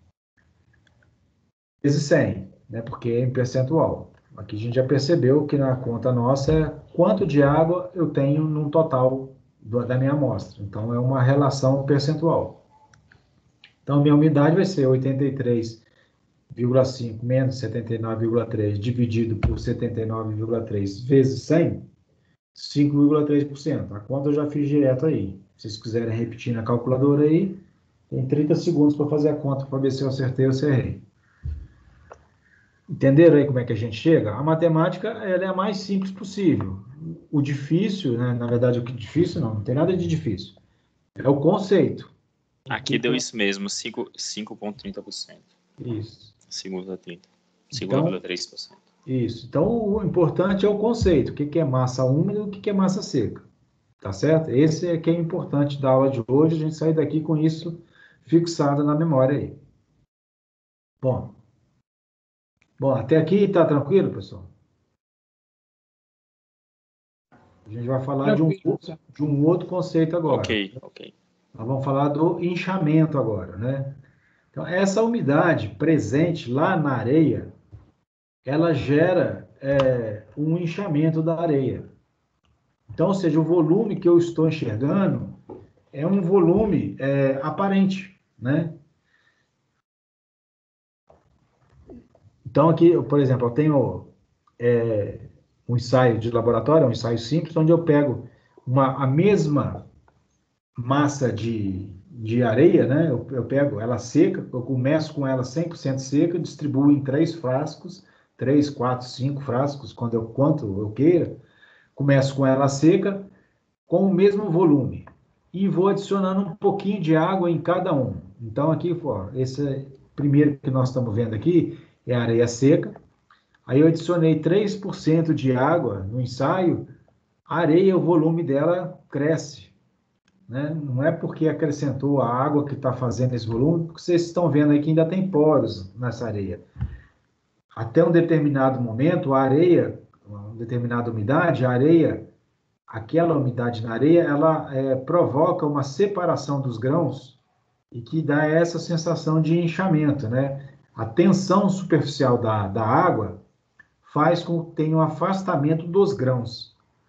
Vezes cem, né? Porque é em percentual. Aqui a gente já percebeu que na conta nossa é quanto de água eu tenho no total do, da minha amostra. Então, é uma relação percentual. Então, minha umidade vai ser oitenta e três vírgula cinco menos setenta e nove vírgula três dividido por setenta e nove vírgula três vezes cem, cinco vírgula três por cento. A conta eu já fiz direto aí. Se vocês quiserem repetir na calculadora aí, tem trinta segundos para fazer a conta para ver se eu acertei ou se errei. Entenderam aí como é que a gente chega? A matemática ela é a mais simples possível. O difícil, né, na verdade, o que difícil não, não tem nada de difícil. É o conceito. Aqui deu isso mesmo, cinco vírgula trinta por cento. Isso. cinco vírgula trinta por cento. cinco vírgula três por cento. Isso. Então, o importante é o conceito. O que é massa úmida e o que é massa seca. Tá certo? Esse é que é importante da aula de hoje. A gente sair daqui com isso fixado na memória aí. Bom. Bom, até aqui tá tranquilo, pessoal? A gente vai falar de um, de um outro conceito agora. Ok, ok. Nós vamos falar do inchamento agora, né? Então, essa umidade presente lá na areia, ela gera é, um inchamento da areia. Então, ou seja, o volume que eu estou enxergando é um volume é, aparente, né? Então, aqui, por exemplo, eu tenho é, um ensaio de laboratório, um ensaio simples, onde eu pego uma, a mesma massa de, de areia, né? Eu, eu pego ela seca, eu começo com ela cem por cento seca, distribuo em três frascos, três, quatro, cinco frascos, quando eu, quanto eu queira. Começo com ela seca, com o mesmo volume. E vou adicionando um pouquinho de água em cada um. Então, aqui, ó, esse primeiro que nós estamos vendo aqui é a areia seca. Aí eu adicionei três por cento de água no ensaio, a areia, o volume dela cresce. Né? Não é porque acrescentou a água que está fazendo esse volume, porque vocês estão vendo aí que ainda tem poros nessa areia. Até um determinado momento, a areia, uma determinada umidade, a areia, aquela umidade na areia, ela é, provoca uma separação dos grãos e que dá essa sensação de inchamento, né? A tensão superficial da, da água faz com que tenha um afastamento dos grãos.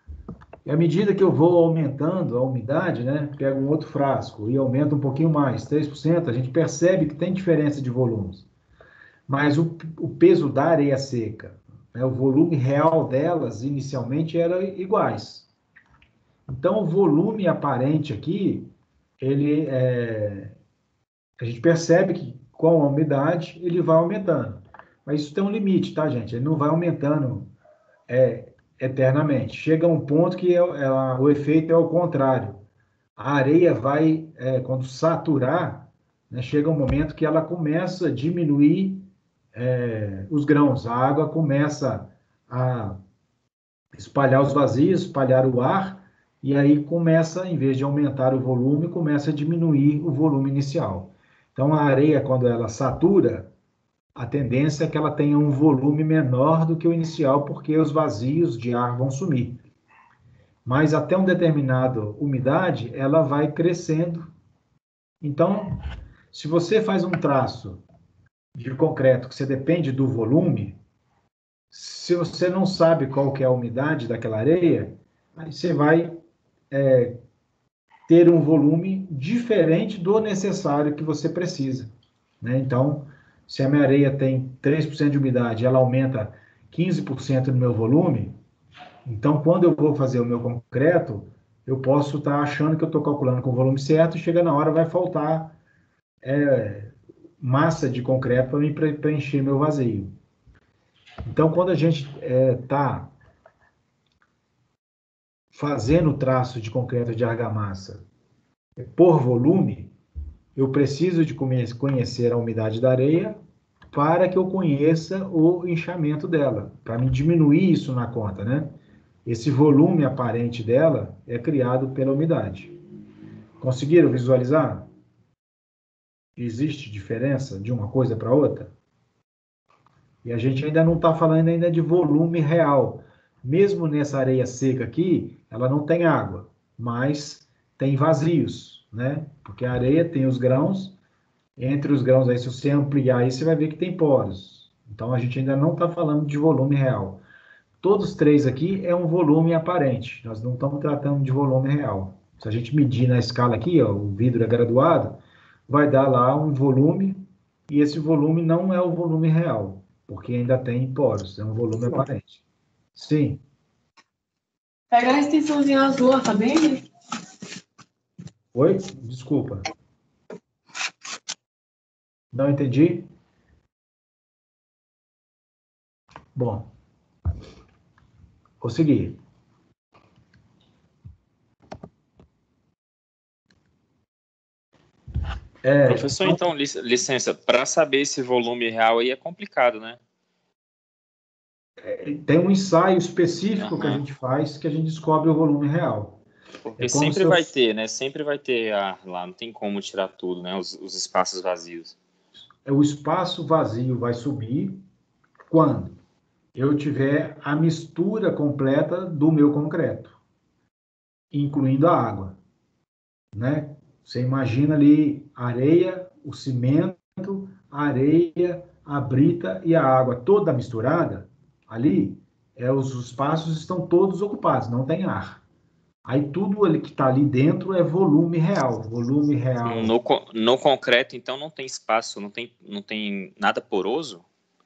E à medida que eu vou aumentando a umidade, né, pego um outro frasco e aumento um pouquinho mais, três por cento, a gente percebe que tem diferença de volumes. Mas o, o peso da areia seca, né, o volume real delas, inicialmente, eram iguais. Então, o volume aparente aqui, ele é, a gente percebe que com a umidade ele vai aumentando. Mas isso tem um limite, tá, gente? Ele não vai aumentando é, eternamente. Chega um ponto que é, é, o efeito é o contrário. A areia vai, é, quando saturar, né, chega um momento que ela começa a diminuir é, os grãos. A água começa a espalhar os vazios, espalhar o ar, e aí começa, em vez de aumentar o volume, começa a diminuir o volume inicial. Então, a areia, quando ela satura, a tendência é que ela tenha um volume menor do que o inicial, porque os vazios de ar vão sumir. Mas até uma determinada umidade, ela vai crescendo. Então, se você faz um traço de concreto que você depende do volume, se você não sabe qual que é a umidade daquela areia, aí você vai é, ter um volume diferente do necessário que você precisa. Né? Então, se a minha areia tem três por cento de umidade, ela aumenta quinze por cento no meu volume, então, quando eu vou fazer o meu concreto, eu posso estar achando que eu estou calculando com o volume certo, e chega na hora, vai faltar é, massa de concreto para mim preencher meu vazio. Então, quando a gente está é, fazendo o traço de concreto de argamassa por volume, eu preciso de conhecer a umidade da areia para que eu conheça o inchamento dela, para me diminuir isso na conta, né? Esse volume aparente dela é criado pela umidade. Conseguiram visualizar? Existe diferença de uma coisa para outra? E a gente ainda não está falando ainda de volume real. Mesmo nessa areia seca aqui, ela não tem água, mas tem vazios, né? Porque a areia tem os grãos, entre os grãos aí, se você ampliar aí, você vai ver que tem poros. Então, a gente ainda não está falando de volume real. Todos três aqui é um volume aparente, nós não estamos tratando de volume real. Se a gente medir na escala aqui, ó, o vidro é graduado, vai dar lá um volume, e esse volume não é o volume real, porque ainda tem poros, é um volume aparente. Sim. Pega a extensãozinha azul, ó, tá bem? Oi? Desculpa. Não entendi? Bom. Vou seguir. É, Professor, então, lic- licença, para saber esse volume real aí é complicado, né? tem um ensaio específico que a Aham. gente faz que a gente descobre o volume real. Porque É como sempre se eu- vai ter, né? Sempre vai ter ar lá, não tem como tirar tudo, né? Os, os espaços vazios. O espaço vazio vai subir quando eu tiver a mistura completa do meu concreto, incluindo a água, né? Você imagina ali a areia, o cimento, a areia, a brita e a água toda misturada, ali, é, os espaços estão todos ocupados, não tem ar. Aí tudo ali que está ali dentro é volume real, volume real. No, co- no concreto, então, não tem espaço, não tem, não tem nada poroso?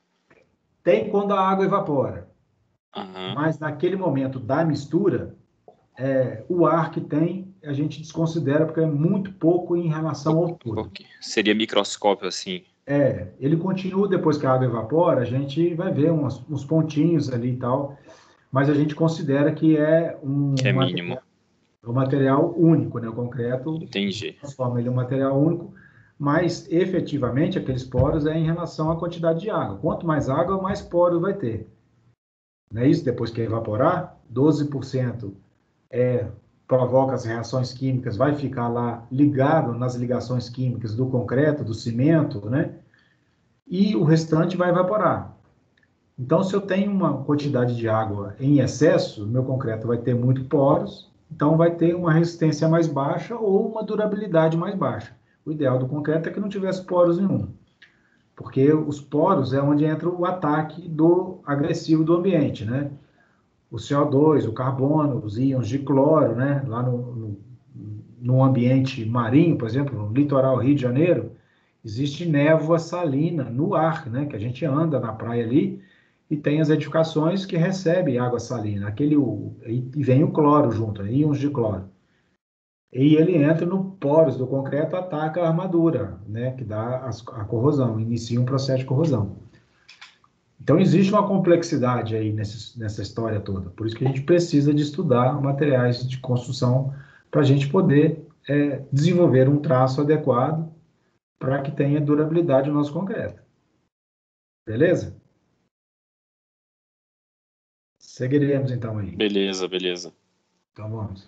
Tem quando a água evapora, Aham. mas naquele momento da mistura, é, o ar que tem a gente desconsidera porque é muito pouco em relação ao todo. Porque seria microscópio, assim. É, ele continua depois que a água evapora, a gente vai ver uns, uns pontinhos ali e tal, mas a gente considera que é um Que é material, mínimo. um material único, né? O concreto Entendi. transforma ele em um material único, mas efetivamente aqueles poros é em relação à quantidade de água. Quanto mais água, mais poros vai ter. Não é isso? Depois que evaporar, doze por cento é, provoca as reações químicas, vai ficar lá ligado nas ligações químicas do concreto, do cimento, né? E o restante vai evaporar. Então, se eu tenho uma quantidade de água em excesso, meu concreto vai ter muito poros, então vai ter uma resistência mais baixa ou uma durabilidade mais baixa. O ideal do concreto é que não tivesse poros nenhum, porque os poros é onde entra o ataque do agressivo do ambiente, né? O C O dois, o carbono, os íons de cloro, né? Lá no, no, no ambiente marinho, por exemplo, no litoral Rio de Janeiro, existe névoa salina no ar, né? Que a gente anda na praia ali e tem as edificações que recebem água salina, aquele, o, e vem o cloro junto, né? Íons de cloro. E ele entra no poros do concreto, ataca a armadura, né? Que dá as, a corrosão, inicia um processo de corrosão. Então, existe uma complexidade aí nessa, nessa história toda. Por isso que a gente precisa de estudar materiais de construção para a gente poder é, desenvolver um traço adequado para que tenha durabilidade no nosso concreto. Beleza? Seguiremos, então, aí. Beleza, beleza. Então, vamos.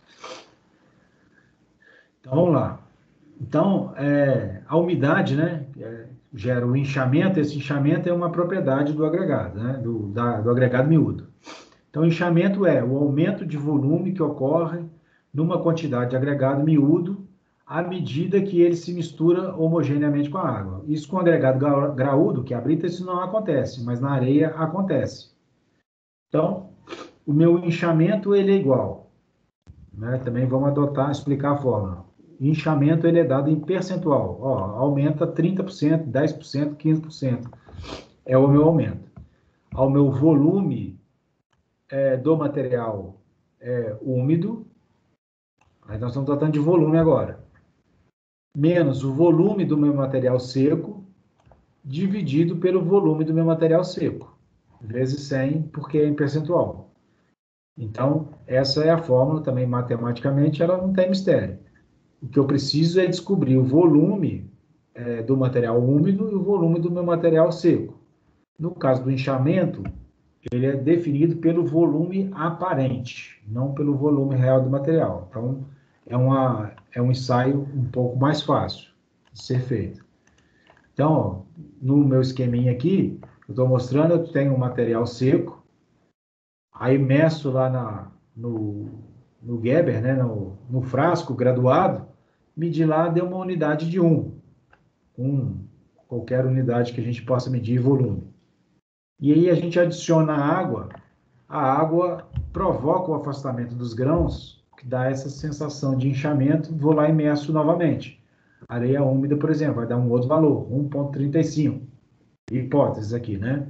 Então, vamos lá. Então, é, a umidade, né, é, gera o inchamento. Esse inchamento é uma propriedade do agregado, né, do, da, do agregado miúdo. Então, inchamento é o aumento de volume que ocorre numa quantidade de agregado miúdo à medida que ele se mistura homogeneamente com a água. Isso com agregado graúdo, que é a brita, isso não acontece, mas na areia acontece. Então, o meu inchamento ele é igual, né? Também vamos adotar, explicar a fórmula. Inchamento ele é dado em percentual. Ó, aumenta trinta por cento, dez por cento, quinze por cento. É o meu aumento. Ao meu volume é, do material é, úmido, aí nós estamos tratando de volume agora, menos o volume do meu material seco, dividido pelo volume do meu material seco, vezes cem, porque é em percentual. Então, essa é a fórmula também matematicamente, ela não tem mistério. O que eu preciso é descobrir o volume é, do material úmido e o volume do meu material seco. No caso do inchamento, ele é definido pelo volume aparente, não pelo volume real do material. Então, é, uma, é um ensaio um pouco mais fácil de ser feito. Então, ó, no meu esqueminha aqui, eu estou mostrando, eu tenho um material seco, aí meço lá na, no, no Geber, né, no, no frasco graduado, medi lá, deu uma unidade de um, um, qualquer unidade que a gente possa medir volume. E aí a gente adiciona a água, a água provoca o afastamento dos grãos, que dá essa sensação de inchamento, vou lá e meço novamente. Areia úmida, por exemplo, vai dar um outro valor, um vírgula trinta e cinco. Hipóteses aqui, né?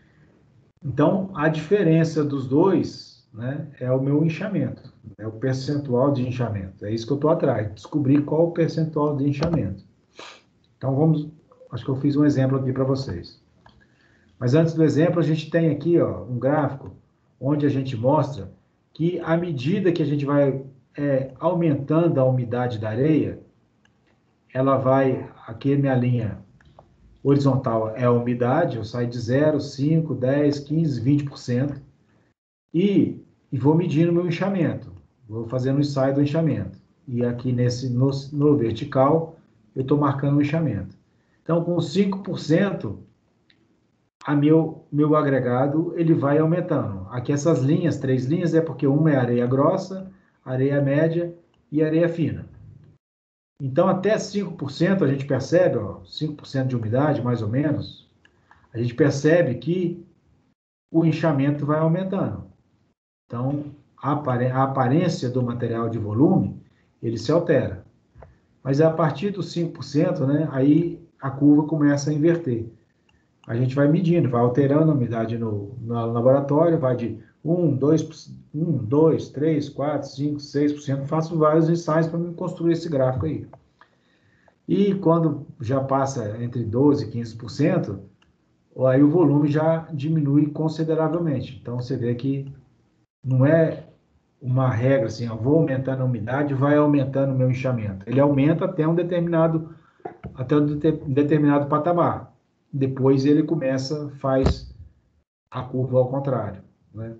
Então, a diferença dos dois, né, é o meu inchamento, é o percentual de inchamento. É isso que eu estou atrás, descobrir qual o percentual de inchamento. Então, vamos, acho que eu fiz um exemplo aqui para vocês. Mas antes do exemplo, a gente tem aqui, ó, um gráfico onde a gente mostra que à medida que a gente vai é, aumentando a umidade da areia, ela vai, aqui a minha linha horizontal é a umidade, eu saio de zero, cinco, dez, quinze, vinte por cento, e, e vou medindo meu inchamento, vou fazendo o ensaio do inchamento. E aqui nesse, no, no vertical, eu estou marcando o inchamento. Então, com cinco por cento, a meu, meu agregado ele vai aumentando. Aqui essas linhas, três linhas, é porque uma é areia grossa, areia média e areia fina. Então, até cinco por cento a gente percebe, ó, cinco por cento de umidade, mais ou menos, a gente percebe que o inchamento vai aumentando. Então, a aparência do material de volume, ele se altera. Mas a partir dos cinco por cento, né, aí a curva começa a inverter. A gente vai medindo, vai alterando a umidade no, no laboratório, vai de um, dois, um, dois, três, quatro, cinco, seis por cento. Faço vários ensaios para me construir esse gráfico aí. E quando já passa entre doze e quinze por cento, aí o volume já diminui consideravelmente. Então, você vê que não é uma regra assim, eu vou aumentando a umidade, vai aumentando o meu inchamento. Ele aumenta até um determinado, até um determinado patamar. Depois ele começa, faz a curva ao contrário, né?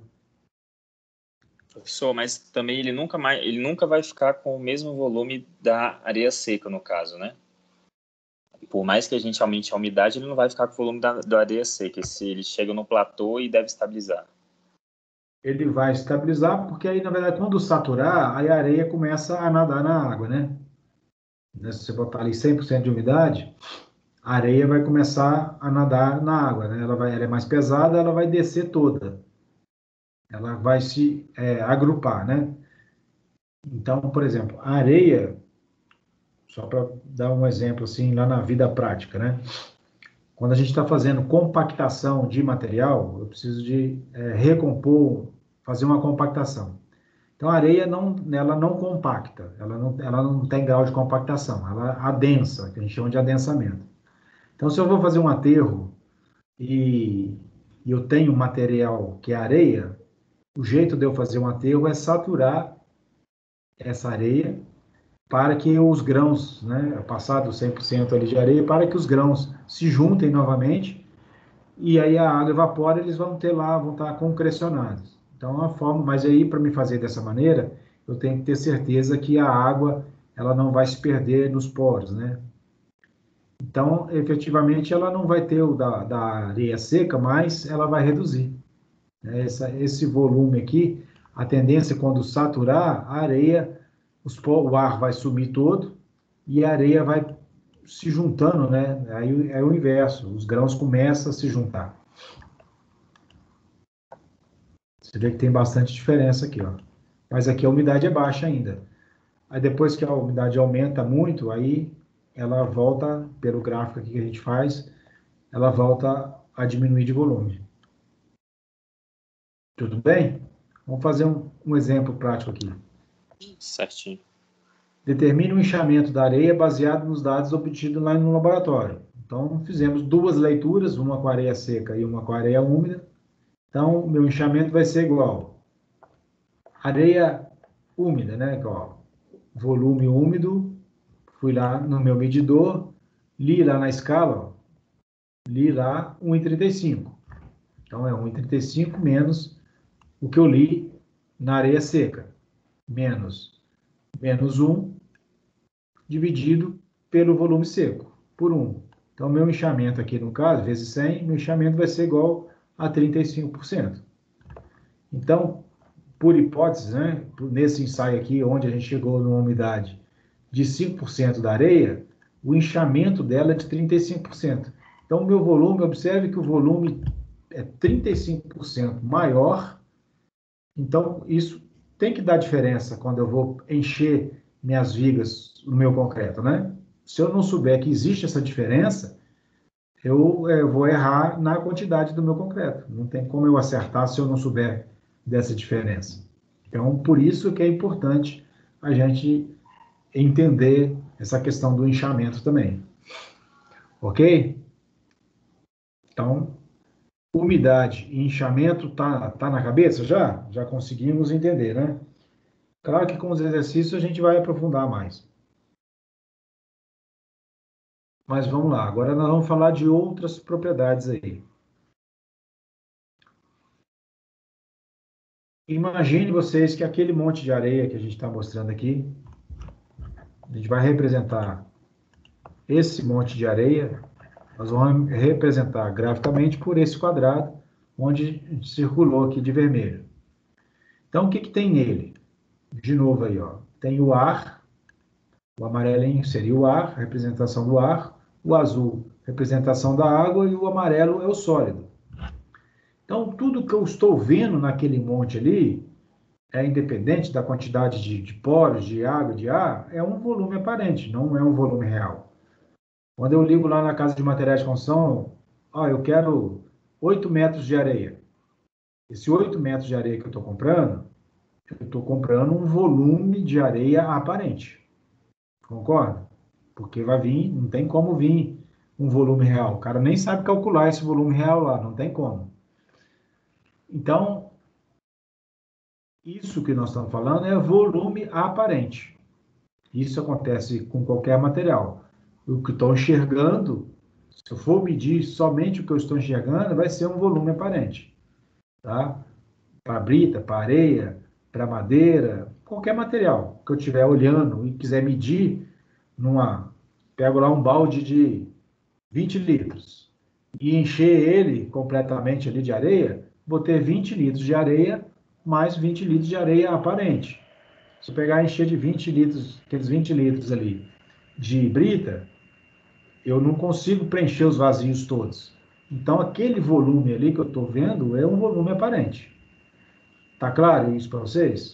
Professor, mas também ele nunca mais, ele nunca vai ficar com o mesmo volume da areia seca, no caso, né? Por mais que a gente aumente a umidade, ele não vai ficar com o volume da, da areia seca. Se ele chega no platô e deve estabilizar. Ele vai estabilizar, porque aí, na verdade, quando saturar, aí a areia começa a nadar na água, né? Se você botar ali cem por cento de umidade, a areia vai começar a nadar na água, né? Ela, vai, ela é mais pesada, ela vai descer toda. Ela vai se é, agrupar, né? Então, por exemplo, a areia, só para dar um exemplo assim, lá na vida prática, né? Quando a gente está fazendo compactação de material, eu preciso de é, recompor, fazer uma compactação. Então, a areia não, ela não compacta, ela não, ela não tem grau de compactação, ela adensa, que a gente chama de adensamento. Então, se eu vou fazer um aterro e, e eu tenho material que é areia, o jeito de eu fazer um aterro é saturar essa areia para que os grãos, né, passado cem por cento ali de areia, para que os grãos se juntem novamente e aí a água evapora, eles vão ter lá, vão estar concrecionados. Então, é uma forma, mas aí para me fazer dessa maneira, eu tenho que ter certeza que a água ela não vai se perder nos poros, né? Então, efetivamente, ela não vai ter o da, da areia seca, mas ela vai reduzir. Essa, esse volume aqui, a tendência é quando saturar, a areia, os, o ar vai sumir todo e a areia vai se juntando, né? Aí é o inverso, os grãos começam a se juntar. Você vê que tem bastante diferença aqui, ó. Mas aqui a umidade é baixa ainda. Aí depois que a umidade aumenta muito, aí ela volta, pelo gráfico aqui que a gente faz, ela volta a diminuir de volume. Tudo bem? Vamos fazer um, um exemplo prático aqui. Certinho. Determine o inchamento da areia baseado nos dados obtidos lá no laboratório. Então, fizemos duas leituras, uma com areia seca e uma com areia úmida. Então, meu inchamento vai ser igual. Areia úmida, né? Ó, volume úmido, fui lá no meu medidor, li lá na escala, ó, li lá um vírgula trinta e cinco. Então, é um vírgula trinta e cinco menos o que eu li na areia seca, menos, menos um, dividido pelo volume seco, por um. Então, meu enxamento aqui, no caso, vezes cem, meu enxamento vai ser igual a trinta e cinco por cento. Então, por hipótese, né, nesse ensaio aqui, onde a gente chegou numa umidade de cinco por cento da areia, o enxamento dela é de trinta e cinco por cento. Então, o meu volume, observe que o volume é trinta e cinco por cento maior. Então, isso tem que dar diferença quando eu vou encher minhas vigas no meu concreto, né? Se eu não souber que existe essa diferença, eu, eu vou errar na quantidade do meu concreto. Não tem como eu acertar se eu não souber dessa diferença. Então, por isso que é importante a gente entender essa questão do inchamento também. Ok? Então, umidade e inchamento tá, tá na cabeça já? Já conseguimos entender, né? Claro que com os exercícios a gente vai aprofundar mais. Mas vamos lá, agora nós vamos falar de outras propriedades aí. Imagine vocês que aquele monte de areia que a gente está mostrando aqui, a gente vai representar esse monte de areia, nós vamos representar graficamente por esse quadrado, onde circulou aqui de vermelho. Então, o que, que tem nele? De novo aí, ó, tem o ar, o amarelinho seria o ar, representação do ar, o azul, representação da água, e o amarelo é o sólido. Então, tudo que eu estou vendo naquele monte ali, é independente da quantidade de, de poros, de água, de ar, é um volume aparente, não é um volume real. Quando eu ligo lá na casa de materiais de construção, ó, eu quero oito metros de areia. Esse oito metros de areia que eu estou comprando, eu estou comprando um volume de areia aparente. Concorda? Porque vai vir, não tem como vir um volume real. O cara nem sabe calcular esse volume real lá, não tem como. Então, isso que nós estamos falando é volume aparente. Isso acontece com qualquer material. O que estou enxergando, se eu for medir somente o que eu estou enxergando, vai ser um volume aparente. Tá? Para brita, para areia, para madeira, qualquer material que eu estiver olhando e quiser medir, numa, pego lá um balde de vinte litros e encher ele completamente ali de areia, vou ter vinte litros de areia mais vinte litros de areia aparente. Se eu pegar e encher de vinte litros, aqueles vinte litros ali de brita, eu não consigo preencher os vazios todos. Então, aquele volume ali que eu estou vendo é um volume aparente. Tá claro isso para vocês?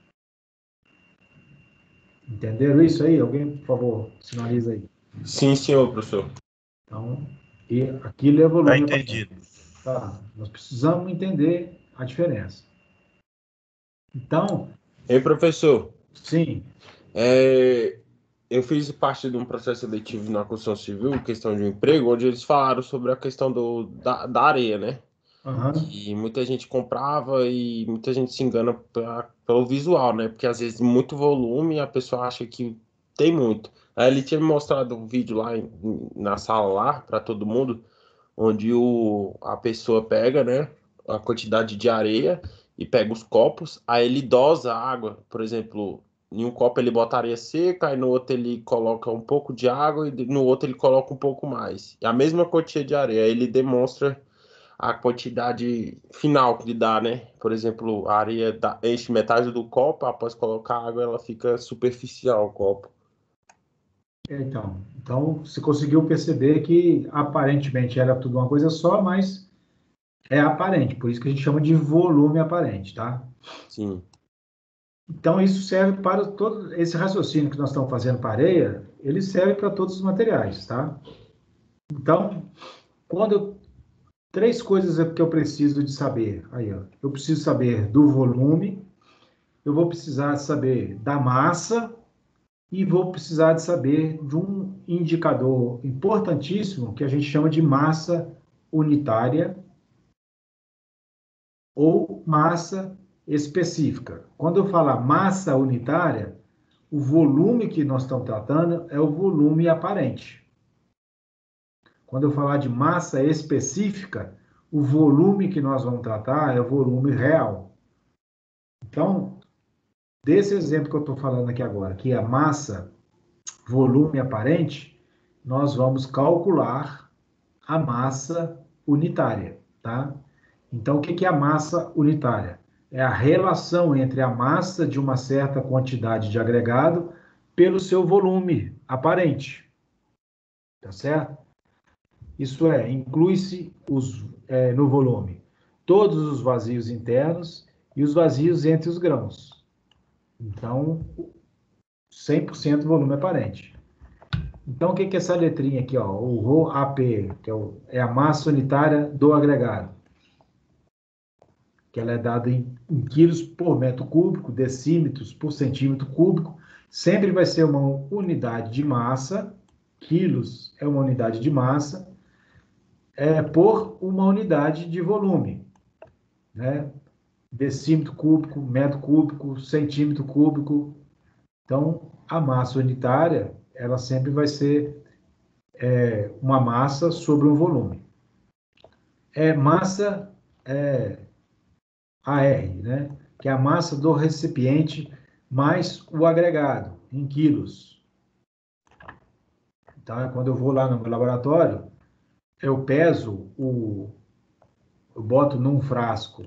Entenderam isso aí? Alguém, por favor, sinaliza aí. Sim, senhor, professor. Então, e aquilo é volume Tá aparente. entendido. Tá. Nós precisamos entender a diferença. Então, Ei, professor, sim, é, eu fiz parte de um processo seletivo na construção civil, questão de um emprego, onde eles falaram sobre a questão do, da, da areia, né? aham, E muita gente comprava e muita gente se engana pra, pelo visual, né? Porque às vezes muito volume e a pessoa acha que tem muito. Aí ele tinha me mostrado um vídeo lá em- na sala lá para todo mundo, onde o, a pessoa pega, né, a quantidade de areia e pega os copos, aí ele dosa a água. Por exemplo, em um copo ele bota areia seca, aí no outro ele coloca um pouco de água e no outro ele coloca um pouco mais. E a mesma quantia de areia, aí ele demonstra a quantidade final que dá, né? Por exemplo, a areia dá- enche metade do copo, após colocar água, ela fica superficial o copo. então, então você conseguiu perceber que aparentemente era tudo uma coisa só, mas é aparente, por isso que a gente chama de volume aparente, tá? Sim. Então, isso serve para todo esse raciocínio que nós estamos fazendo para a areia, ele serve para todos os materiais, tá? Então, quando eu, três coisas é que eu preciso de saber. Aí, ó, eu preciso saber do volume, eu vou precisar saber da massa e vou precisar de saber de um indicador importantíssimo que a gente chama de massa unitária ou massa específica. Quando eu falar massa unitária, o volume que nós estamos tratando é o volume aparente. Quando eu falar de massa específica, o volume que nós vamos tratar é o volume real. Então, desse exemplo que eu estou falando aqui agora, que é a massa, volume aparente, nós vamos calcular a massa unitária, tá? Então, o que é a massa unitária? É a relação entre a massa de uma certa quantidade de agregado pelo seu volume aparente, tá certo? Isso é, inclui-se os, é, no volume todos os vazios internos e os vazios entre os grãos. Então, cem por cento volume aparente. Então, o que é essa letrinha aqui, ó? O Rho A P, que é, o, é a massa unitária do agregado, que ela é dada em, em quilos por metro cúbico, decímetros por centímetro cúbico, sempre vai ser uma unidade de massa, quilos é uma unidade de massa, é, por uma unidade de volume, né? Decímetro cúbico, metro cúbico, centímetro cúbico. Então, a massa unitária, ela sempre vai ser é, uma massa sobre um volume. É massa é, A R, né? Que é a massa do recipiente mais o agregado, em quilos. Então, quando eu vou lá no meu laboratório, eu peso o... eu boto num frasco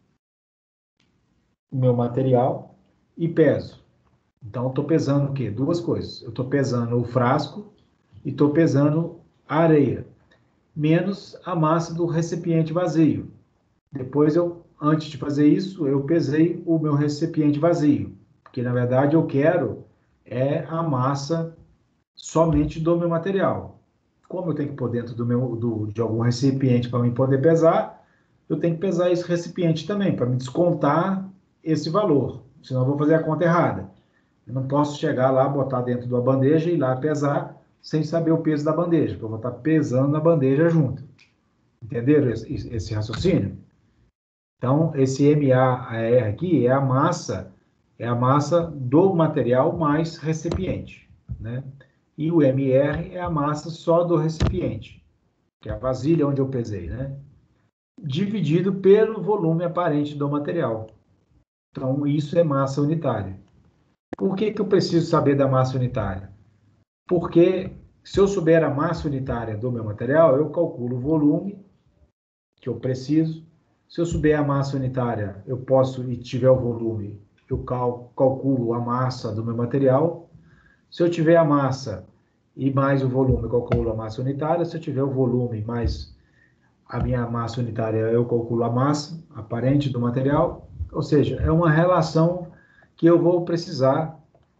o meu material e peso. Então, eu estou pesando o quê? Duas coisas. Eu estou pesando o frasco e estou pesando a areia, menos a massa do recipiente vazio. Depois, eu, antes de fazer isso, eu pesei o meu recipiente vazio, porque, na verdade, eu quero é a massa somente do meu material. Como eu tenho que pôr dentro do meu, do, de algum recipiente para mim poder pesar, eu tenho que pesar esse recipiente também, para me descontar esse valor, senão eu vou fazer a conta errada. Eu não posso chegar lá, botar dentro de uma bandeja e ir lá pesar sem saber o peso da bandeja, porque eu vou estar pesando na bandeja junto. Entenderam esse, esse raciocínio? Então, esse M A R aqui é a massa, é a massa do material mais recipiente, né? E o M R é a massa só do recipiente, que é a vasilha onde eu pesei, né? Dividido pelo volume aparente do material. Então, isso é massa unitária. Por que que eu preciso saber da massa unitária? Porque se eu souber a massa unitária do meu material, eu calculo o volume que eu preciso. Se eu souber a massa unitária, eu posso, e tiver o volume, eu cal calculo a massa do meu material. Se eu tiver a massa e mais o volume, eu calculo a massa unitária. Se eu tiver o volume mais a minha massa unitária, eu calculo a massa aparente do material. Ou seja, é uma relação que eu vou precisar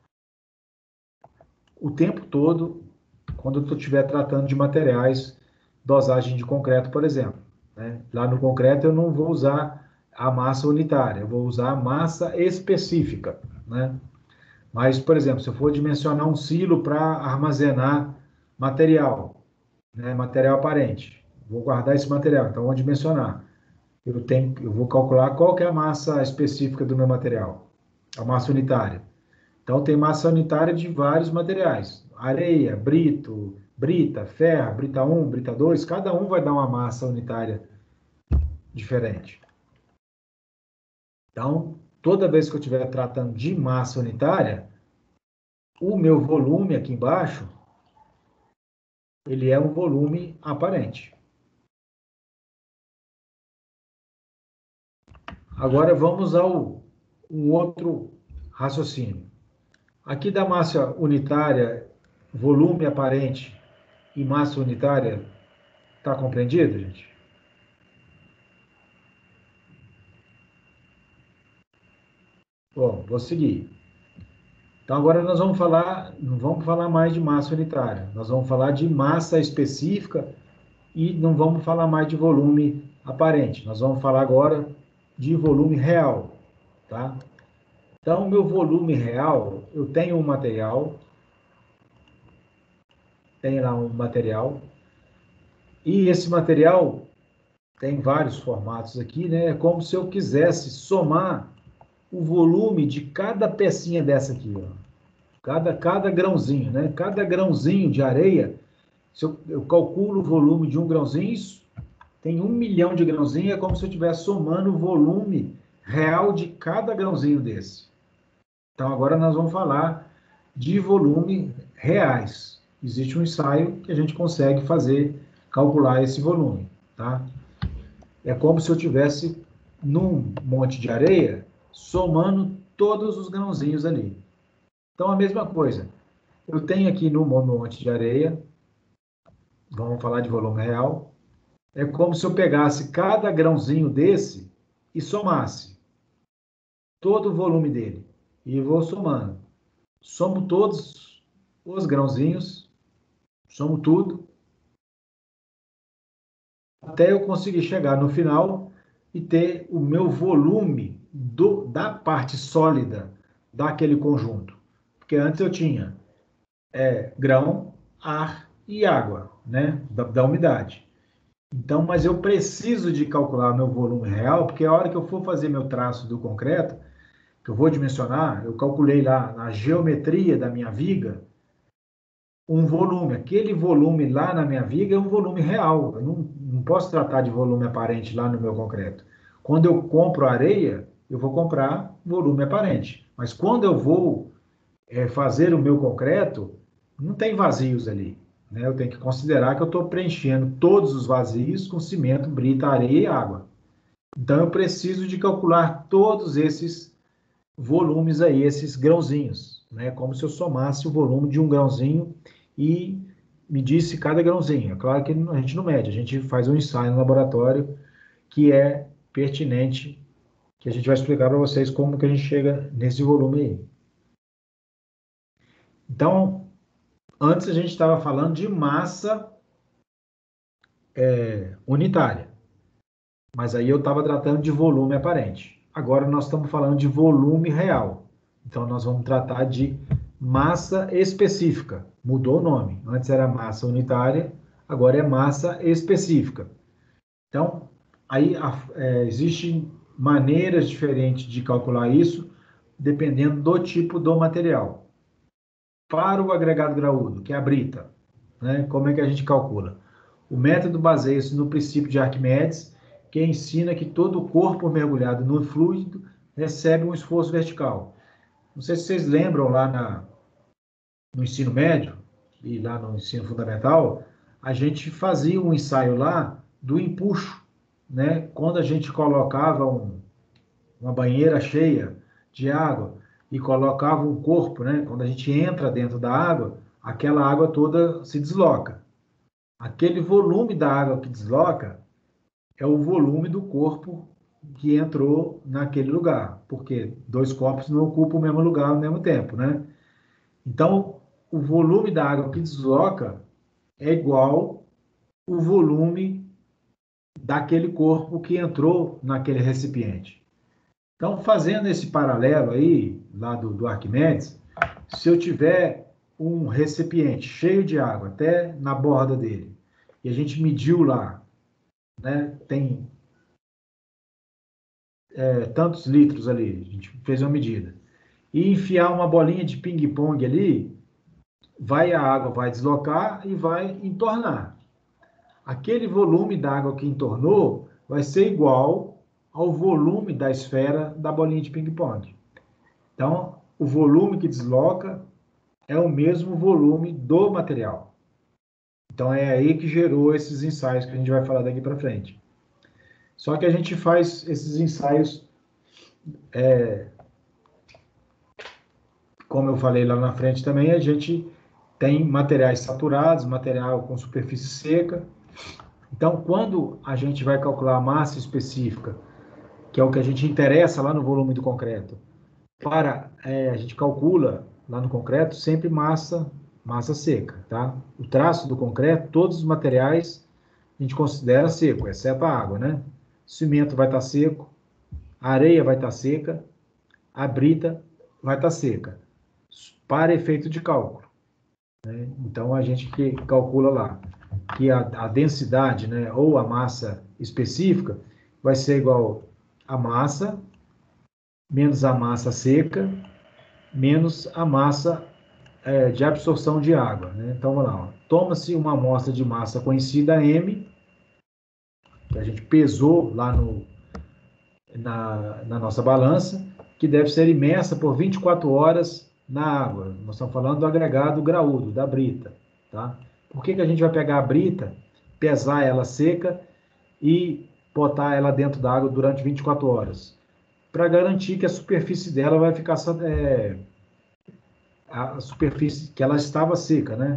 o tempo todo quando eu estiver tratando de materiais, dosagem de concreto, por exemplo, né? Lá no concreto eu não vou usar a massa unitária, eu vou usar a massa específica, né? Mas, por exemplo, se eu for dimensionar um silo para armazenar material, né, material aparente, vou guardar esse material, então vou dimensionar. Eu, tenho, eu vou calcular qual que é a massa específica do meu material, a massa unitária. Então, tem massa unitária de vários materiais. Areia, brito, brita, ferro, brita um, brita dois, cada um vai dar uma massa unitária diferente. Então, toda vez que eu estiver tratando de massa unitária, o meu volume aqui embaixo, ele é um volume aparente. Agora, vamos ao um outro raciocínio. Aqui da massa unitária, volume aparente e massa unitária, está compreendido, gente? Bom, vou seguir. Então, agora nós vamos falar, não vamos falar mais de massa unitária, nós vamos falar de massa específica e não vamos falar mais de volume aparente, nós vamos falar agora de volume real, tá? Então, meu volume real, eu tenho um material, tem lá um material, e esse material tem vários formatos aqui, né? É como se eu quisesse somar o volume de cada pecinha dessa aqui, ó. Cada, cada grãozinho, né? Cada grãozinho de areia Se eu, eu calculo o volume de um grãozinho, isso tem um milhão de grãozinhos, é como se eu estivesse somando o volume real de cada grãozinho desse. Então, agora nós vamos falar de volume reais. Existe um ensaio que a gente consegue fazer, calcular esse volume, tá? É como se eu tivesse num monte de areia, somando todos os grãozinhos ali. Então, a mesma coisa. Eu tenho aqui no monte de areia, vamos falar de volume real, é como se eu pegasse cada grãozinho desse e somasse todo o volume dele. E vou somando. Somo todos os grãozinhos, somo tudo, até eu conseguir chegar no final e ter o meu volume do, da parte sólida daquele conjunto. Porque antes eu tinha é, grão, ar e água, né, da, da umidade. Então, mas eu preciso de calcular meu volume real, porque a hora que eu for fazer meu traço do concreto, que eu vou dimensionar, eu calculei lá na geometria da minha viga, um volume. Aquele volume lá na minha viga é um volume real. Eu não, não posso tratar de volume aparente lá no meu concreto. Quando eu compro areia, eu vou comprar volume aparente. Mas quando eu vou é, fazer o meu concreto, não tem vazios ali, né? Eu tenho que considerar que eu estou preenchendo todos os vazios com cimento, brita, areia e água. Então, eu preciso de calcular todos esses volumes aí, esses grãozinhos, né? Como se eu somasse o volume de um grãozinho e medisse cada grãozinho. É claro que a gente não mede, a gente faz um ensaio no laboratório que é pertinente, que a gente vai explicar para vocês como que a gente chega nesse volume aí. Então, antes a gente estava falando de massa é, unitária, mas aí eu estava tratando de volume aparente. Agora nós estamos falando de volume real. Então, nós vamos tratar de massa específica. Mudou o nome. Antes era massa unitária, agora é massa específica. Então, aí é, existem maneiras diferentes de calcular isso, dependendo do tipo do material. Para o agregado graúdo, que é a brita, né, como é que a gente calcula? O método baseia-se no princípio de Arquimedes, que ensina que todo o corpo mergulhado no fluido recebe um esforço vertical. Não sei se vocês lembram lá na, no ensino médio e lá no ensino fundamental, a gente fazia um ensaio lá do empuxo, né? Quando a gente colocava um, uma banheira cheia de água e colocava um corpo, né? Quando a gente entra dentro da água, aquela água toda se desloca. Aquele volume da água que desloca é o volume do corpo que entrou naquele lugar, porque dois corpos não ocupam o mesmo lugar ao mesmo tempo, né? Então, o volume da água que desloca é igual o volume daquele corpo que entrou naquele recipiente. Então, fazendo esse paralelo aí, lá do, do Arquimedes, se eu tiver um recipiente cheio de água até na borda dele, e a gente mediu lá, né, tem é, tantos litros ali, a gente fez uma medida, e enfiar uma bolinha de ping-pong ali, vai a água vai deslocar e vai entornar. Aquele volume da água que entornou vai ser igual ao volume da esfera da bolinha de ping-pong. Então, o volume que desloca é o mesmo volume do material. Então, é aí que gerou esses ensaios que a gente vai falar daqui para frente. Só que a gente faz esses ensaios, é, como eu falei lá na frente também, a gente tem materiais saturados, material com superfície seca. Então, quando a gente vai calcular a massa específica, que é o que a gente interessa lá no volume do concreto, para, é, a gente calcula lá no concreto sempre massa, massa seca, tá? O traço do concreto, todos os materiais a gente considera seco, exceto a água, né? O cimento vai estar seco, a areia vai estar seca, a brita vai estar seca, para efeito de cálculo, né? Então, a gente que calcula lá que a, a densidade, né, ou a massa específica vai ser igual a massa menos a massa seca menos a massa é, de absorção de água, né? Então, vamos lá. Toma-se uma amostra de massa conhecida, M, que a gente pesou lá no, na, na nossa balança, que deve ser imersa por vinte e quatro horas na água. Nós estamos falando do agregado graúdo, da brita, tá? Por que que a gente vai pegar a brita, pesar ela seca e botar ela dentro da água durante vinte e quatro horas? Para garantir que a superfície dela vai ficar... É, a superfície, que ela estava seca, né?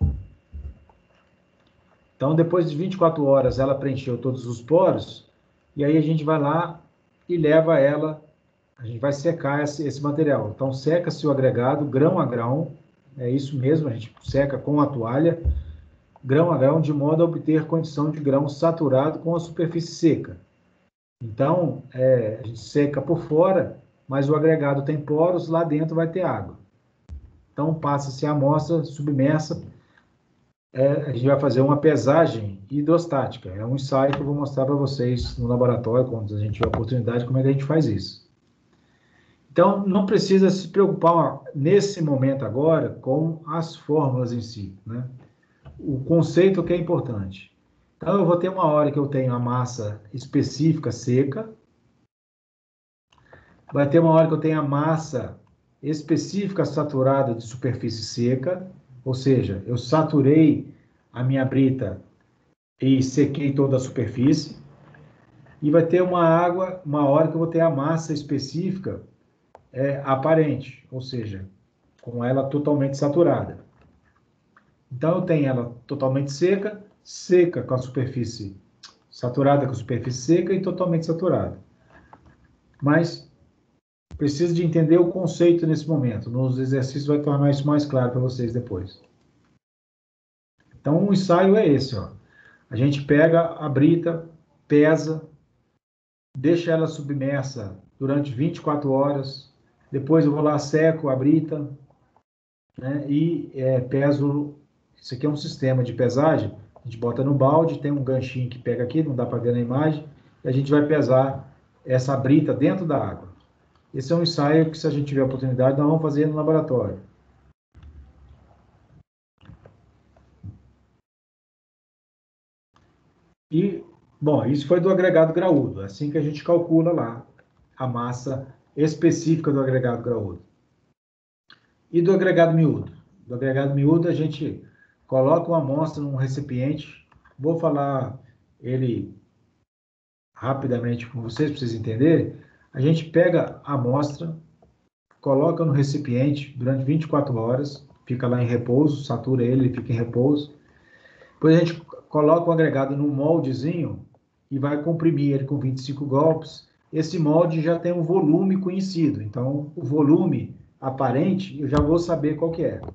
Então, depois de vinte e quatro horas, ela preencheu todos os poros, e aí a gente vai lá e leva ela, a gente vai secar esse, esse material. Então, seca-se o agregado, grão a grão, é isso mesmo, a gente seca com a toalha, grão a grão, de modo a obter condição de grão saturado com a superfície seca. Então, é, a gente seca por fora, mas o agregado tem poros, lá dentro vai ter água. Então, passa-se a amostra submersa, é, a gente vai fazer uma pesagem hidrostática. É um ensaio que eu vou mostrar para vocês no laboratório, quando a gente tiver a oportunidade, como é que a gente faz isso. Então, não precisa se preocupar, nesse momento agora, com as fórmulas em si, né? O conceito que é importante. Então, eu vou ter uma hora que eu tenho a massa específica seca, vai ter uma hora que eu tenho a massa específica saturada de superfície seca, ou seja, eu saturei a minha brita e sequei toda a superfície, e vai ter uma água, uma hora que eu vou ter a massa específica é, aparente, ou seja, com ela totalmente saturada. Então eu tenho ela totalmente seca, seca com a superfície saturada com a superfície seca e totalmente saturada. Mas preciso de entender o conceito nesse momento. Nos exercícios vai tornar isso mais claro para vocês depois. Então, o ensaio é esse, ó. A gente pega a brita, pesa, deixa ela submersa durante vinte e quatro horas, depois eu vou lá, seco a brita, né, e é, peso. Isso aqui é um sistema de pesagem, a gente bota no balde, tem um ganchinho que pega aqui, não dá para ver na imagem, e a gente vai pesar essa brita dentro da água. Esse é um ensaio que, se a gente tiver a oportunidade, nós vamos fazer no laboratório. E, bom, isso foi do agregado graúdo, assim que a gente calcula lá a massa específica do agregado graúdo. E do agregado miúdo? Do agregado miúdo, a gente coloca uma amostra num recipiente, vou falar ele rapidamente com vocês, para vocês entenderem. A gente pega a amostra, coloca no recipiente durante vinte e quatro horas, fica lá em repouso, satura ele, ele fica em repouso. Depois a gente coloca o agregado num moldezinho e vai comprimir ele com vinte e cinco golpes. Esse molde já tem um volume conhecido, então o volume aparente eu já vou saber qual que é.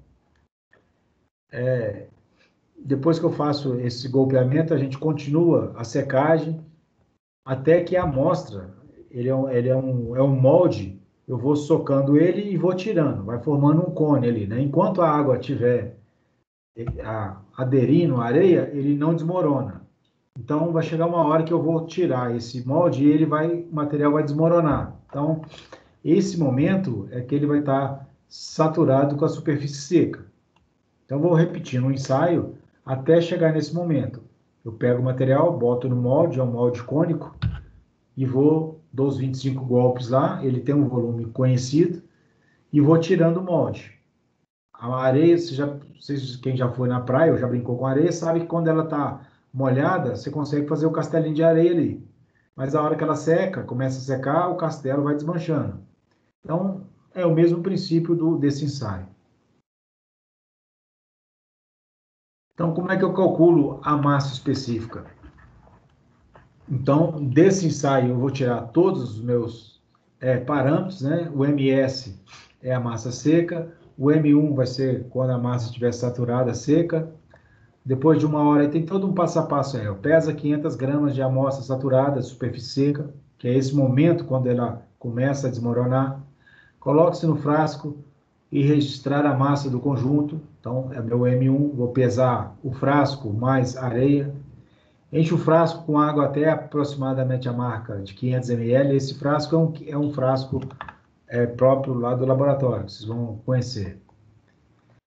É, depois que eu faço esse golpeamento, a gente continua a secagem até que a amostra, ele é um, ele é um, é um molde, eu vou socando ele e vou tirando, vai formando um cone ali, né? Enquanto a água estiver aderindo à areia, ele não desmorona. Então, vai chegar uma hora que eu vou tirar esse molde e ele vai, o material vai desmoronar. Então, esse momento é que ele vai estar saturado com a superfície seca. Então, vou repetindo o ensaio até chegar nesse momento. Eu pego o material, boto no molde, é um molde cônico, e vou, dou os vinte e cinco golpes lá, ele tem um volume conhecido, e vou tirando o molde. A areia, você já, vocês, quem já foi na praia ou já brincou com areia, sabe que quando ela está molhada, você consegue fazer o castelinho de areia ali. Mas a hora que ela seca, começa a secar, o castelo vai desmanchando. Então, é o mesmo princípio do, desse ensaio. Então, como é que eu calculo a massa específica? Então, desse ensaio, eu vou tirar todos os meus é, parâmetros, né? O M S é a massa seca, o M um vai ser quando a massa estiver saturada, seca. Depois de uma hora, tem todo um passo a passo aí. Pesa quinhentas gramas de amostra saturada, superfície seca, que é esse momento quando ela começa a desmoronar. Coloque-se no frasco e registrar a massa do conjunto. Então, é meu M um, vou pesar o frasco mais areia. Enche o frasco com água até aproximadamente a marca de quinhentos mililitros. Esse frasco é um, é um frasco é, próprio lá do laboratório, vocês vão conhecer.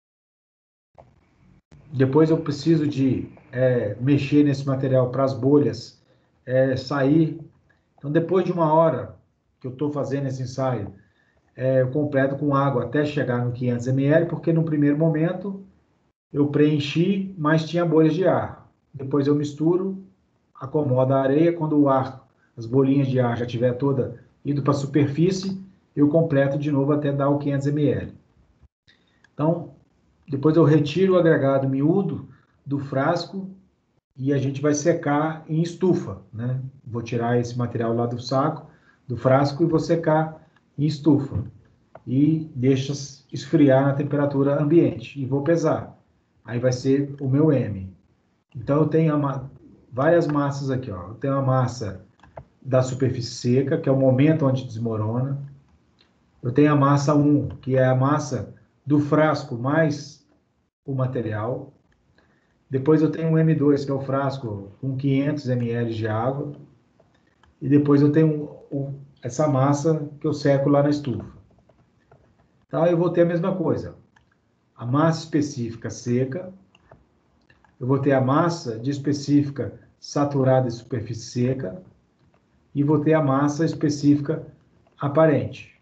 depois eu preciso de é, mexer nesse material para as bolhas é, sair. Então, depois de uma hora que eu estou fazendo esse ensaio, é, eu completo com água até chegar no quinhentos mililitros, porque no primeiro momento eu preenchi, mas tinha bolhas de ar. Depois eu misturo, acomodo a areia, quando o ar, as bolinhas de ar já estiver toda indo para a superfície, eu completo de novo até dar o quinhentos mililitros. Então, depois eu retiro o agregado miúdo do frasco e a gente vai secar em estufa, né? Vou tirar esse material lá do saco, do frasco, e vou secar em estufa. E deixa esfriar na temperatura ambiente. E vou pesar. Aí vai ser o meu M. Então, eu tenho uma, várias massas aqui, ó. Eu tenho a massa da superfície seca, que é o momento onde desmorona. Eu tenho a massa um, que é a massa do frasco mais o material. Depois eu tenho o M dois, que é o frasco com quinhentos mililitros de água. E depois eu tenho o, essa massa que eu seco lá na estufa. Então, eu vou ter a mesma coisa. A massa específica seca. Eu vou ter a massa de específica saturada e superfície seca. E vou ter a massa específica aparente.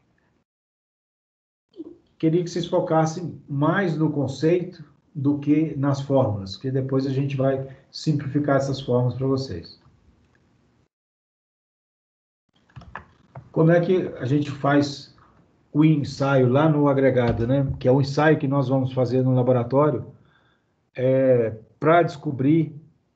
Queria que vocês focassem mais no conceito do que nas fórmulas, que depois a gente vai simplificar essas fórmulas para vocês. Como é que a gente faz o ensaio lá no agregado, né? Que é o ensaio que nós vamos fazer no laboratório, é, para descobrir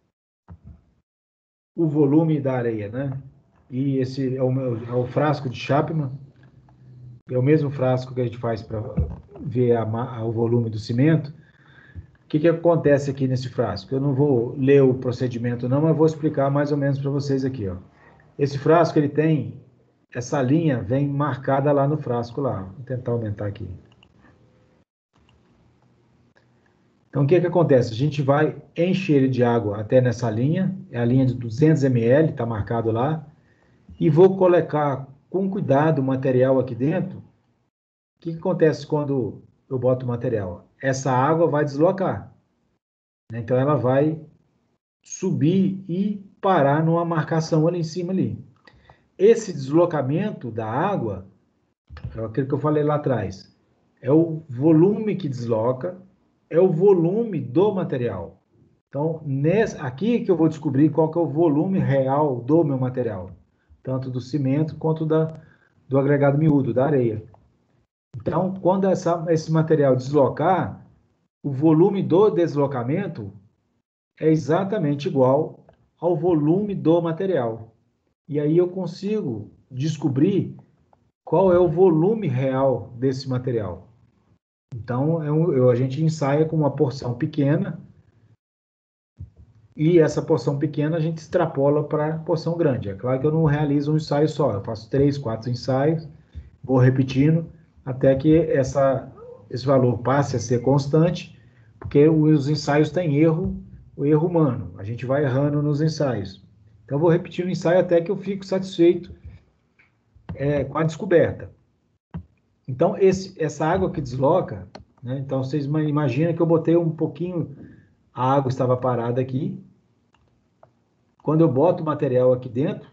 o volume da areia, né? E esse é o, é o frasco de Chapman, é o mesmo frasco que a gente faz para ver a, a, o volume do cimento. O que, que acontece aqui nesse frasco? Eu não vou ler o procedimento não, mas vou explicar mais ou menos para vocês aqui, ó. Esse frasco, ele tem, essa linha vem marcada lá no frasco lá. Vou tentar aumentar aqui. Então, o que, que acontece? A gente vai encher ele de água até nessa linha, é a linha de duzentos mililitros, está marcado lá, e vou colocar com cuidado o material aqui dentro. O que, que acontece quando eu boto o material? Essa água vai deslocar, né? Então, ela vai subir e parar numa marcação ali em cima ali. Esse deslocamento da água, é aquilo que eu falei lá atrás, é o volume que desloca, é o volume do material. Então, nesse, aqui que eu vou descobrir qual que é o volume real do meu material, tanto do cimento quanto da, do agregado miúdo, da areia. Então, quando essa, esse material deslocar, o volume do deslocamento é exatamente igual ao volume do material. E aí eu consigo descobrir qual é o volume real desse material. Então, é um, eu, a gente ensaia com uma porção pequena e essa porção pequena a gente extrapola para a porção grande. É claro que eu não realizo um ensaio só, eu faço três, quatro ensaios, vou repetindo até que essa, esse valor passe a ser constante, porque os ensaios têm erro, o erro humano, a gente vai errando nos ensaios. Então, eu vou repetir o ensaio até que eu fico satisfeito é, com a descoberta. Então, esse, essa água que desloca, né? Então, vocês imaginam que eu botei um pouquinho, a água estava parada aqui. Quando eu boto o material aqui dentro,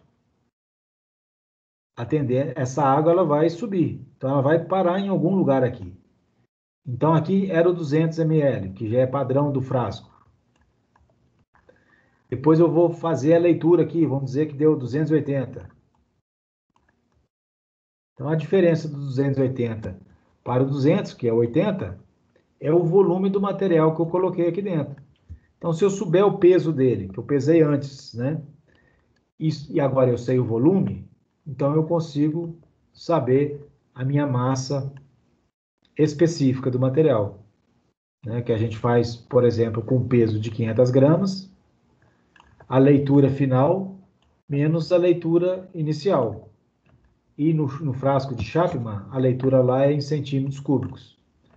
a tendência, essa água ela vai subir. Então, ela vai parar em algum lugar aqui. Então, aqui era o duzentos mililitros, que já é padrão do frasco. Depois eu vou fazer a leitura aqui, vamos dizer que deu duzentos e oitenta. Então, a diferença do duzentos e oitenta para o duzentos, que é oitenta, é o volume do material que eu coloquei aqui dentro. Então, se eu souber o peso dele, que eu pesei antes, né? E, e agora eu sei o volume, então eu consigo saber a minha massa específica do material, né? Que a gente faz, por exemplo, com peso de quinhentas gramas, a leitura final menos a leitura inicial. E no, no frasco de Chapman, a leitura lá é em centímetros cúbicos.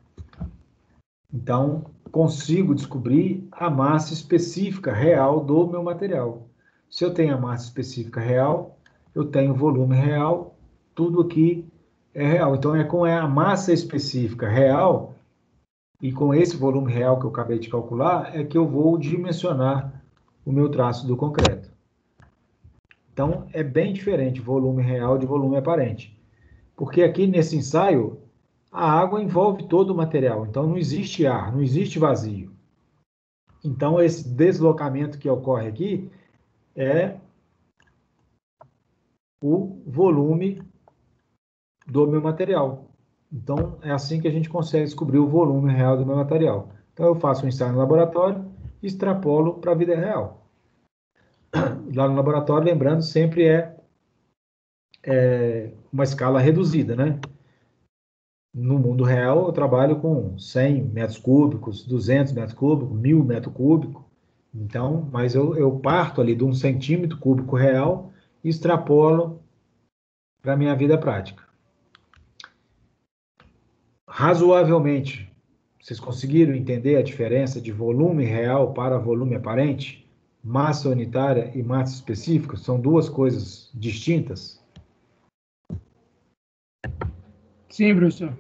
Então, consigo descobrir a massa específica real do meu material. Se eu tenho a massa específica real, eu tenho o volume real, tudo aqui é real. Então, é com a massa específica real, E com esse volume real que eu acabei de calcular, é que eu vou dimensionar o meu traço do concreto. Então, é bem diferente volume real de volume aparente. Porque aqui nesse ensaio, a água envolve todo o material. Então, não existe ar, não existe vazio. Então, esse deslocamento que ocorre aqui é o volume do meu material. Então, é assim que a gente consegue descobrir o volume real do meu material. Então, eu faço um ensaio no laboratório e extrapolo para a vida real. Lá no laboratório, lembrando, sempre é, é uma escala reduzida, né? No mundo real, eu trabalho com cem metros cúbicos, duzentos metros cúbicos, mil metros cúbicos. Então, mas eu, eu parto ali de um centímetro cúbico real e extrapolo para a minha vida prática. Razoavelmente, vocês conseguiram entender a diferença de volume real para volume aparente? Massa unitária e massa específica são duas coisas distintas? Sim, professor.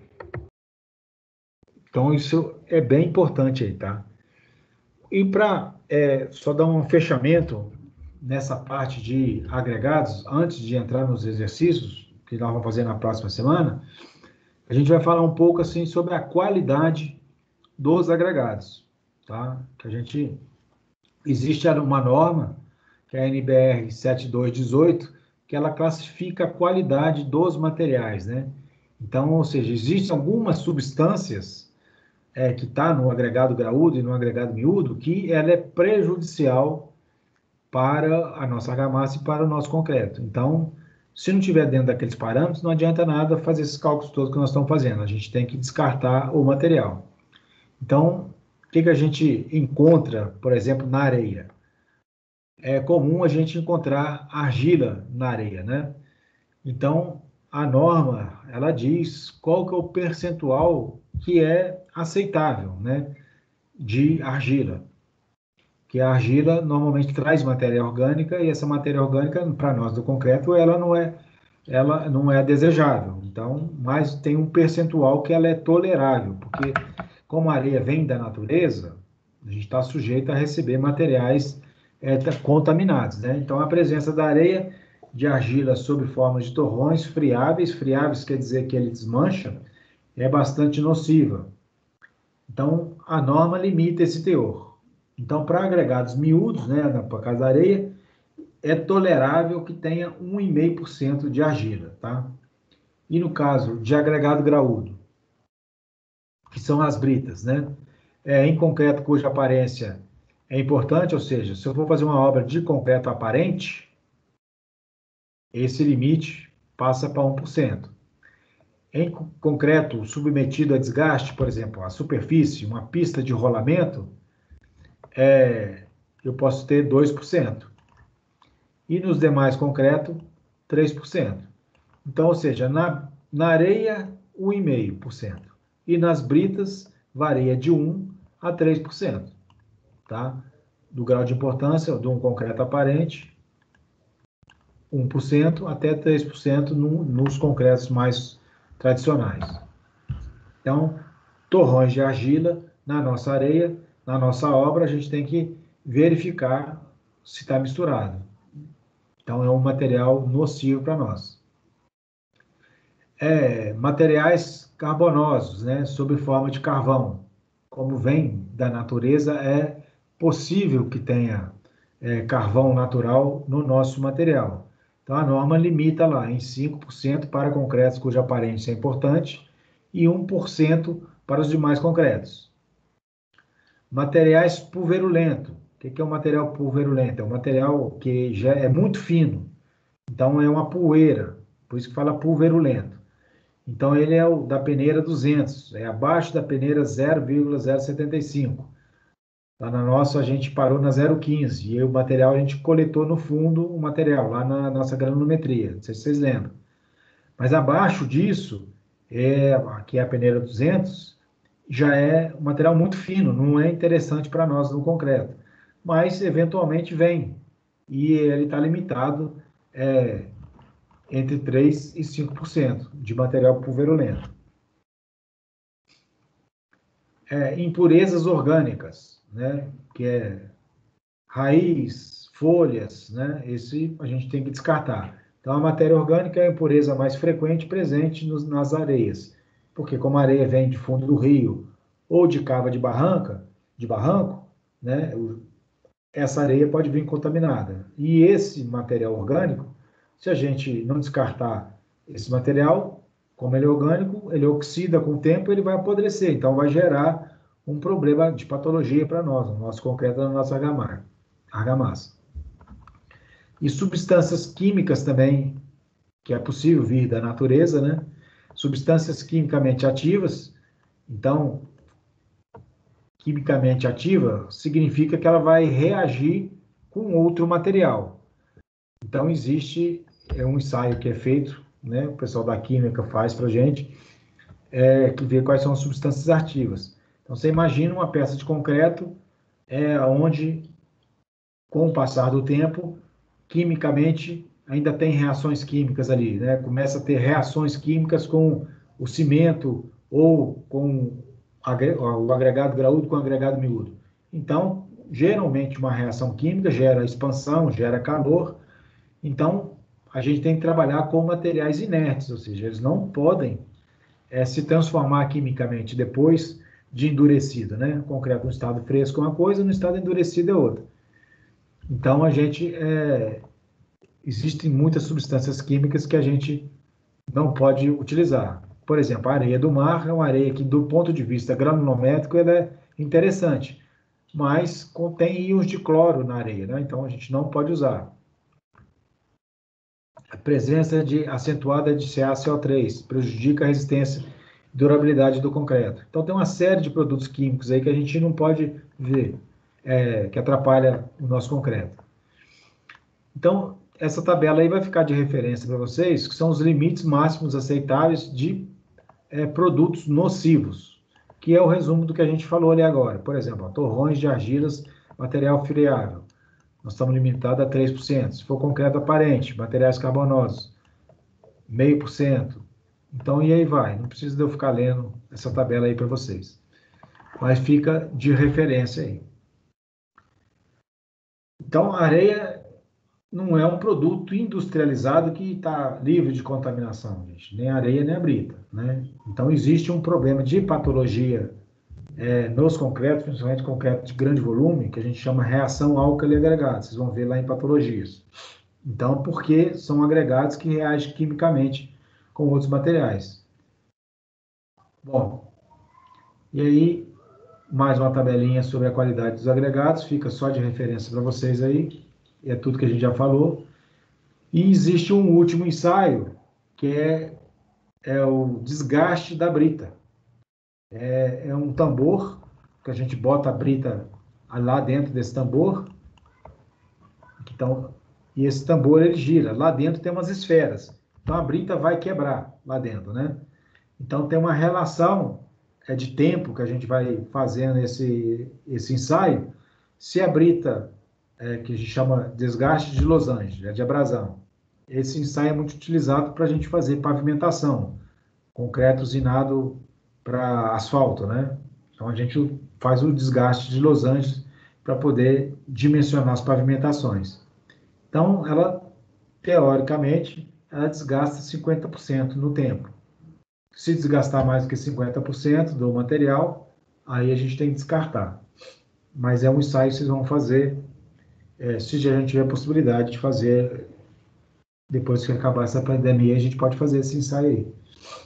Então, isso é bem importante aí, tá? E para é, só dar um fechamento nessa parte de agregados, antes de entrar nos exercícios que nós vamos fazer na próxima semana, a gente vai falar um pouco assim sobre a qualidade dos agregados, tá? Que a gente existe uma norma, que é a N B R sete dois um oito, que ela classifica a qualidade dos materiais, né? Então, ou seja, existem algumas substâncias é, que está no agregado graúdo e no agregado miúdo, que ela é prejudicial para a nossa argamassa e para o nosso concreto. Então, se não tiver dentro daqueles parâmetros, não adianta nada fazer esses cálculos todos que nós estamos fazendo. A gente tem que descartar o material. Então, o que, que a gente encontra, por exemplo, na areia? É comum a gente encontrar argila na areia, né? Então, a norma, ela diz qual que é o percentual que é aceitável, né, de argila. Que a argila normalmente traz matéria orgânica e essa matéria orgânica, para nós do concreto, ela não é, ela não é desejável. Então, mas tem um percentual que ela é tolerável, porque como a areia vem da natureza, a gente está sujeito a receber materiais é, contaminados, né? Então, a presença da areia de argila sob forma de torrões friáveis, friáveis quer dizer que ele desmancha, é bastante nociva. Então, a norma limita esse teor. Então, para agregados miúdos, né, na casa da areia, é tolerável que tenha um vírgula cinco por cento de argila, tá? E no caso de agregado graúdo, que são as britas, né? É, em concreto cuja aparência é importante, ou seja, se eu for fazer uma obra de concreto aparente, esse limite passa para um por cento. Em concreto submetido a desgaste, por exemplo, a superfície, uma pista de rolamento, é, eu posso ter dois por cento. E nos demais concreto, três por cento. Então, ou seja, na, na areia, um vírgula cinco por cento. E nas britas, varia de um a três por cento. Tá? Do grau de importância de um concreto aparente, um por cento até três por cento no, nos concretos mais tradicionais. Então, torrões de argila na nossa areia, na nossa obra, a gente tem que verificar se está misturado. Então, é um material nocivo para nós. É, materiais carbonosos, né, sob forma de carvão. Como vem da natureza, é possível que tenha é, carvão natural no nosso material. Então, a norma limita lá em cinco por cento para concretos cuja aparência é importante e um por cento para os demais concretos. Materiais pulverulentos. O que é um material pulverulento? É um material que já é muito fino. Então, é uma poeira. Por isso que fala pulverulento. Então, ele é o da peneira duzentos. É abaixo da peneira zero vírgula zero setenta e cinco. Lá na nossa, a gente parou na zero vírgula quinze. E aí, o material, a gente coletou no fundo o material, lá na nossa granulometria. Não sei se vocês lembram. Mas abaixo disso, é, aqui é a peneira duzentos, já é um material muito fino, não é interessante para nós no concreto. Mas, eventualmente, vem. E ele está limitado é, entre três e cinco por cento de material pulverulento. é, impurezas orgânicas, né? Que é raiz, folhas, né? Esse a gente tem que descartar. Então, a matéria orgânica é a impureza mais frequente presente nos, nas areias, porque como a areia vem de fundo do rio ou de cava de barranca, de barranco, né? Essa areia pode vir contaminada. E esse material orgânico, se a gente não descartar esse material, como ele é orgânico, ele oxida com o tempo, ele vai apodrecer. Então, vai gerar um problema de patologia para nós, no nosso concreto, na nossa argamassa. E substâncias químicas também, que é possível vir da natureza, né? Substâncias quimicamente ativas. Então, quimicamente ativa significa que ela vai reagir com outro material. Então, existe é um ensaio que é feito, né? O pessoal da química faz para a gente, é, que vê quais são as substâncias ativas. Então, você imagina uma peça de concreto é, onde, com o passar do tempo, quimicamente, ainda tem reações químicas ali, né? Começa a ter reações químicas com o cimento ou com o agregado graúdo com o agregado miúdo. Então, geralmente, uma reação química gera expansão, gera calor. Então, a gente tem que trabalhar com materiais inertes, ou seja, eles não podem é, se transformar quimicamente depois de endurecido, né? O concreto no estado fresco é uma coisa, no estado endurecido é outra. Então, a gente... É, existem muitas substâncias químicas que a gente não pode utilizar. Por exemplo, a areia do mar é uma areia que, do ponto de vista granulométrico, ela é interessante, mas contém íons de cloro na areia, né? Então a gente não pode usar. A presença de, acentuada de C a C O três prejudica a resistência e durabilidade do concreto. Então tem uma série de produtos químicos aí que a gente não pode ver, é, que atrapalha o nosso concreto. Então, essa tabela aí vai ficar de referência para vocês, que são os limites máximos aceitáveis de é, produtos nocivos, que é o resumo do que a gente falou ali agora. Por exemplo, ó, torrões de argilas, material friável. Nós estamos limitados a três por cento. Se for concreto aparente, materiais carbonosos, zero vírgula cinco por cento. Então, e aí vai. Não precisa de eu ficar lendo essa tabela aí para vocês. Mas fica de referência aí. Então, a areia não é um produto industrializado que está livre de contaminação, gente. Nem a areia, nem a brita, né? Então, existe um problema de patologia é, nos concretos, principalmente concreto de grande volume, que a gente chama reação álcali agregada. Vocês vão ver lá em patologias. Então, porque são agregados que reagem quimicamente com outros materiais. Bom, e aí, mais uma tabelinha sobre a qualidade dos agregados, fica só de referência para vocês aí. É tudo que a gente já falou. E existe um último ensaio, que é, é o desgaste da brita. É, é um tambor, que a gente bota a brita lá dentro desse tambor. Então, e esse tambor, ele gira. Lá dentro tem umas esferas. Então, a brita vai quebrar lá dentro, né? Então, tem uma relação é, de tempo que a gente vai fazendo esse, esse ensaio. Se a brita... É, que a gente chama desgaste de losange, é de abrasão. Esse ensaio é muito utilizado para a gente fazer pavimentação, concreto usinado para asfalto, né? Então a gente faz o desgaste de losange para poder dimensionar as pavimentações. Então, ela, teoricamente, ela desgasta cinquenta por cento no tempo. Se desgastar mais do que cinquenta por cento do material, aí a gente tem que descartar. Mas é um ensaio que vocês vão fazer. É, se a gente tiver a possibilidade de fazer, depois que acabar essa pandemia, a gente pode fazer esse ensaio aí.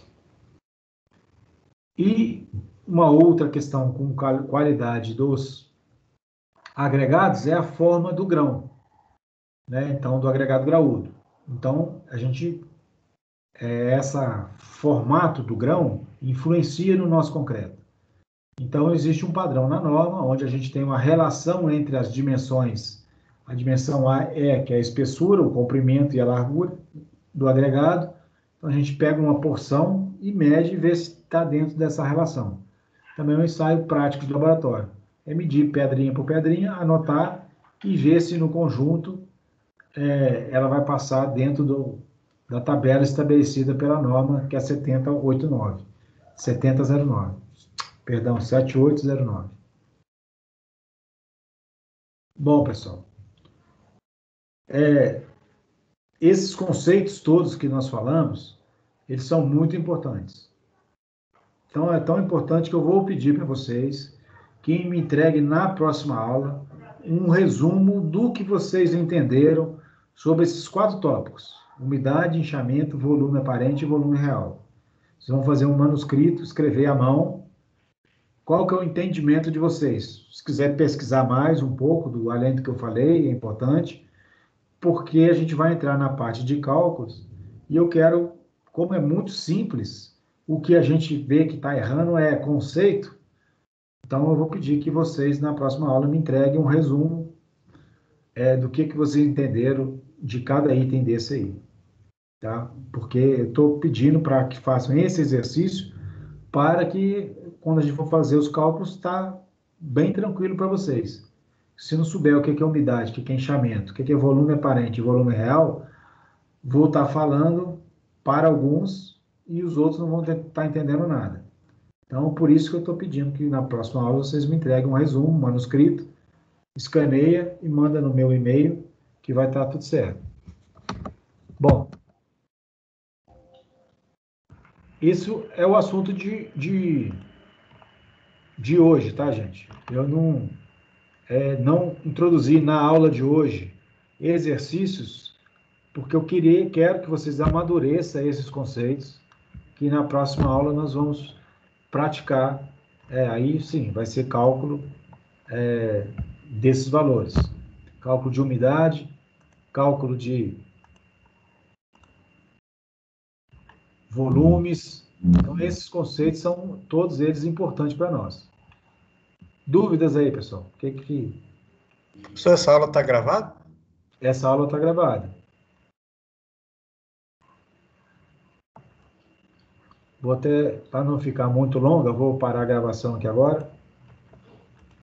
E uma outra questão com qualidade dos agregados é a forma do grão, né? Então, do agregado graúdo. Então, a gente, é, essa formato do grão influencia no nosso concreto. Então, existe um padrão na norma, onde a gente tem uma relação entre as dimensões. A dimensão A é, que é a espessura, o comprimento e a largura do agregado. Então, a gente pega uma porção e mede e vê se está dentro dessa relação. Também é um ensaio prático de laboratório. É medir pedrinha por pedrinha, anotar e ver se no conjunto é, ela vai passar dentro do, da tabela estabelecida pela norma, que é setenta oitenta e nove. setenta zero nove. Perdão, sete oito zero nove. Bom, pessoal, é, esses conceitos todos que nós falamos, eles são muito importantes. Então, é tão importante que eu vou pedir para vocês que me entreguem na próxima aula um resumo do que vocês entenderam sobre esses quatro tópicos: umidade, inchamento, volume aparente e volume real. Vocês vão fazer um manuscrito, escrever à mão. Qual que é o entendimento de vocês? Se quiser pesquisar mais um pouco, do, além do que eu falei, é importante, porque a gente vai entrar na parte de cálculos, e eu quero, como é muito simples, o que a gente vê que está errando é conceito, então eu vou pedir que vocês, na próxima aula, me entreguem um resumo é, do que, que vocês entenderam de cada item desse aí, tá? Porque eu estou pedindo para que façam esse exercício, para que, quando a gente for fazer os cálculos, está bem tranquilo para vocês. Se não souber o que é umidade, o que é inchamento, o que é volume aparente e volume real, vou estar falando para alguns e os outros não vão estar entendendo nada. Então, por isso que eu estou pedindo que na próxima aula vocês me entreguem um resumo, um manuscrito, escaneia e manda no meu e-mail, que vai estar tudo certo. Bom, isso é o assunto de, de, de hoje, tá, gente? Eu não, é, não introduzi na aula de hoje exercícios, porque eu queria, quero que vocês amadureçam esses conceitos, que na próxima aula nós vamos praticar. É, aí sim, vai ser cálculo é, desses valores. Cálculo de umidade, cálculo de volumes. Então, esses conceitos são todos eles importantes para nós. Dúvidas aí, pessoal? O que que... Professor, essa aula está gravada? Essa aula está gravada. Vou até, para não ficar muito longa, vou parar a gravação aqui agora.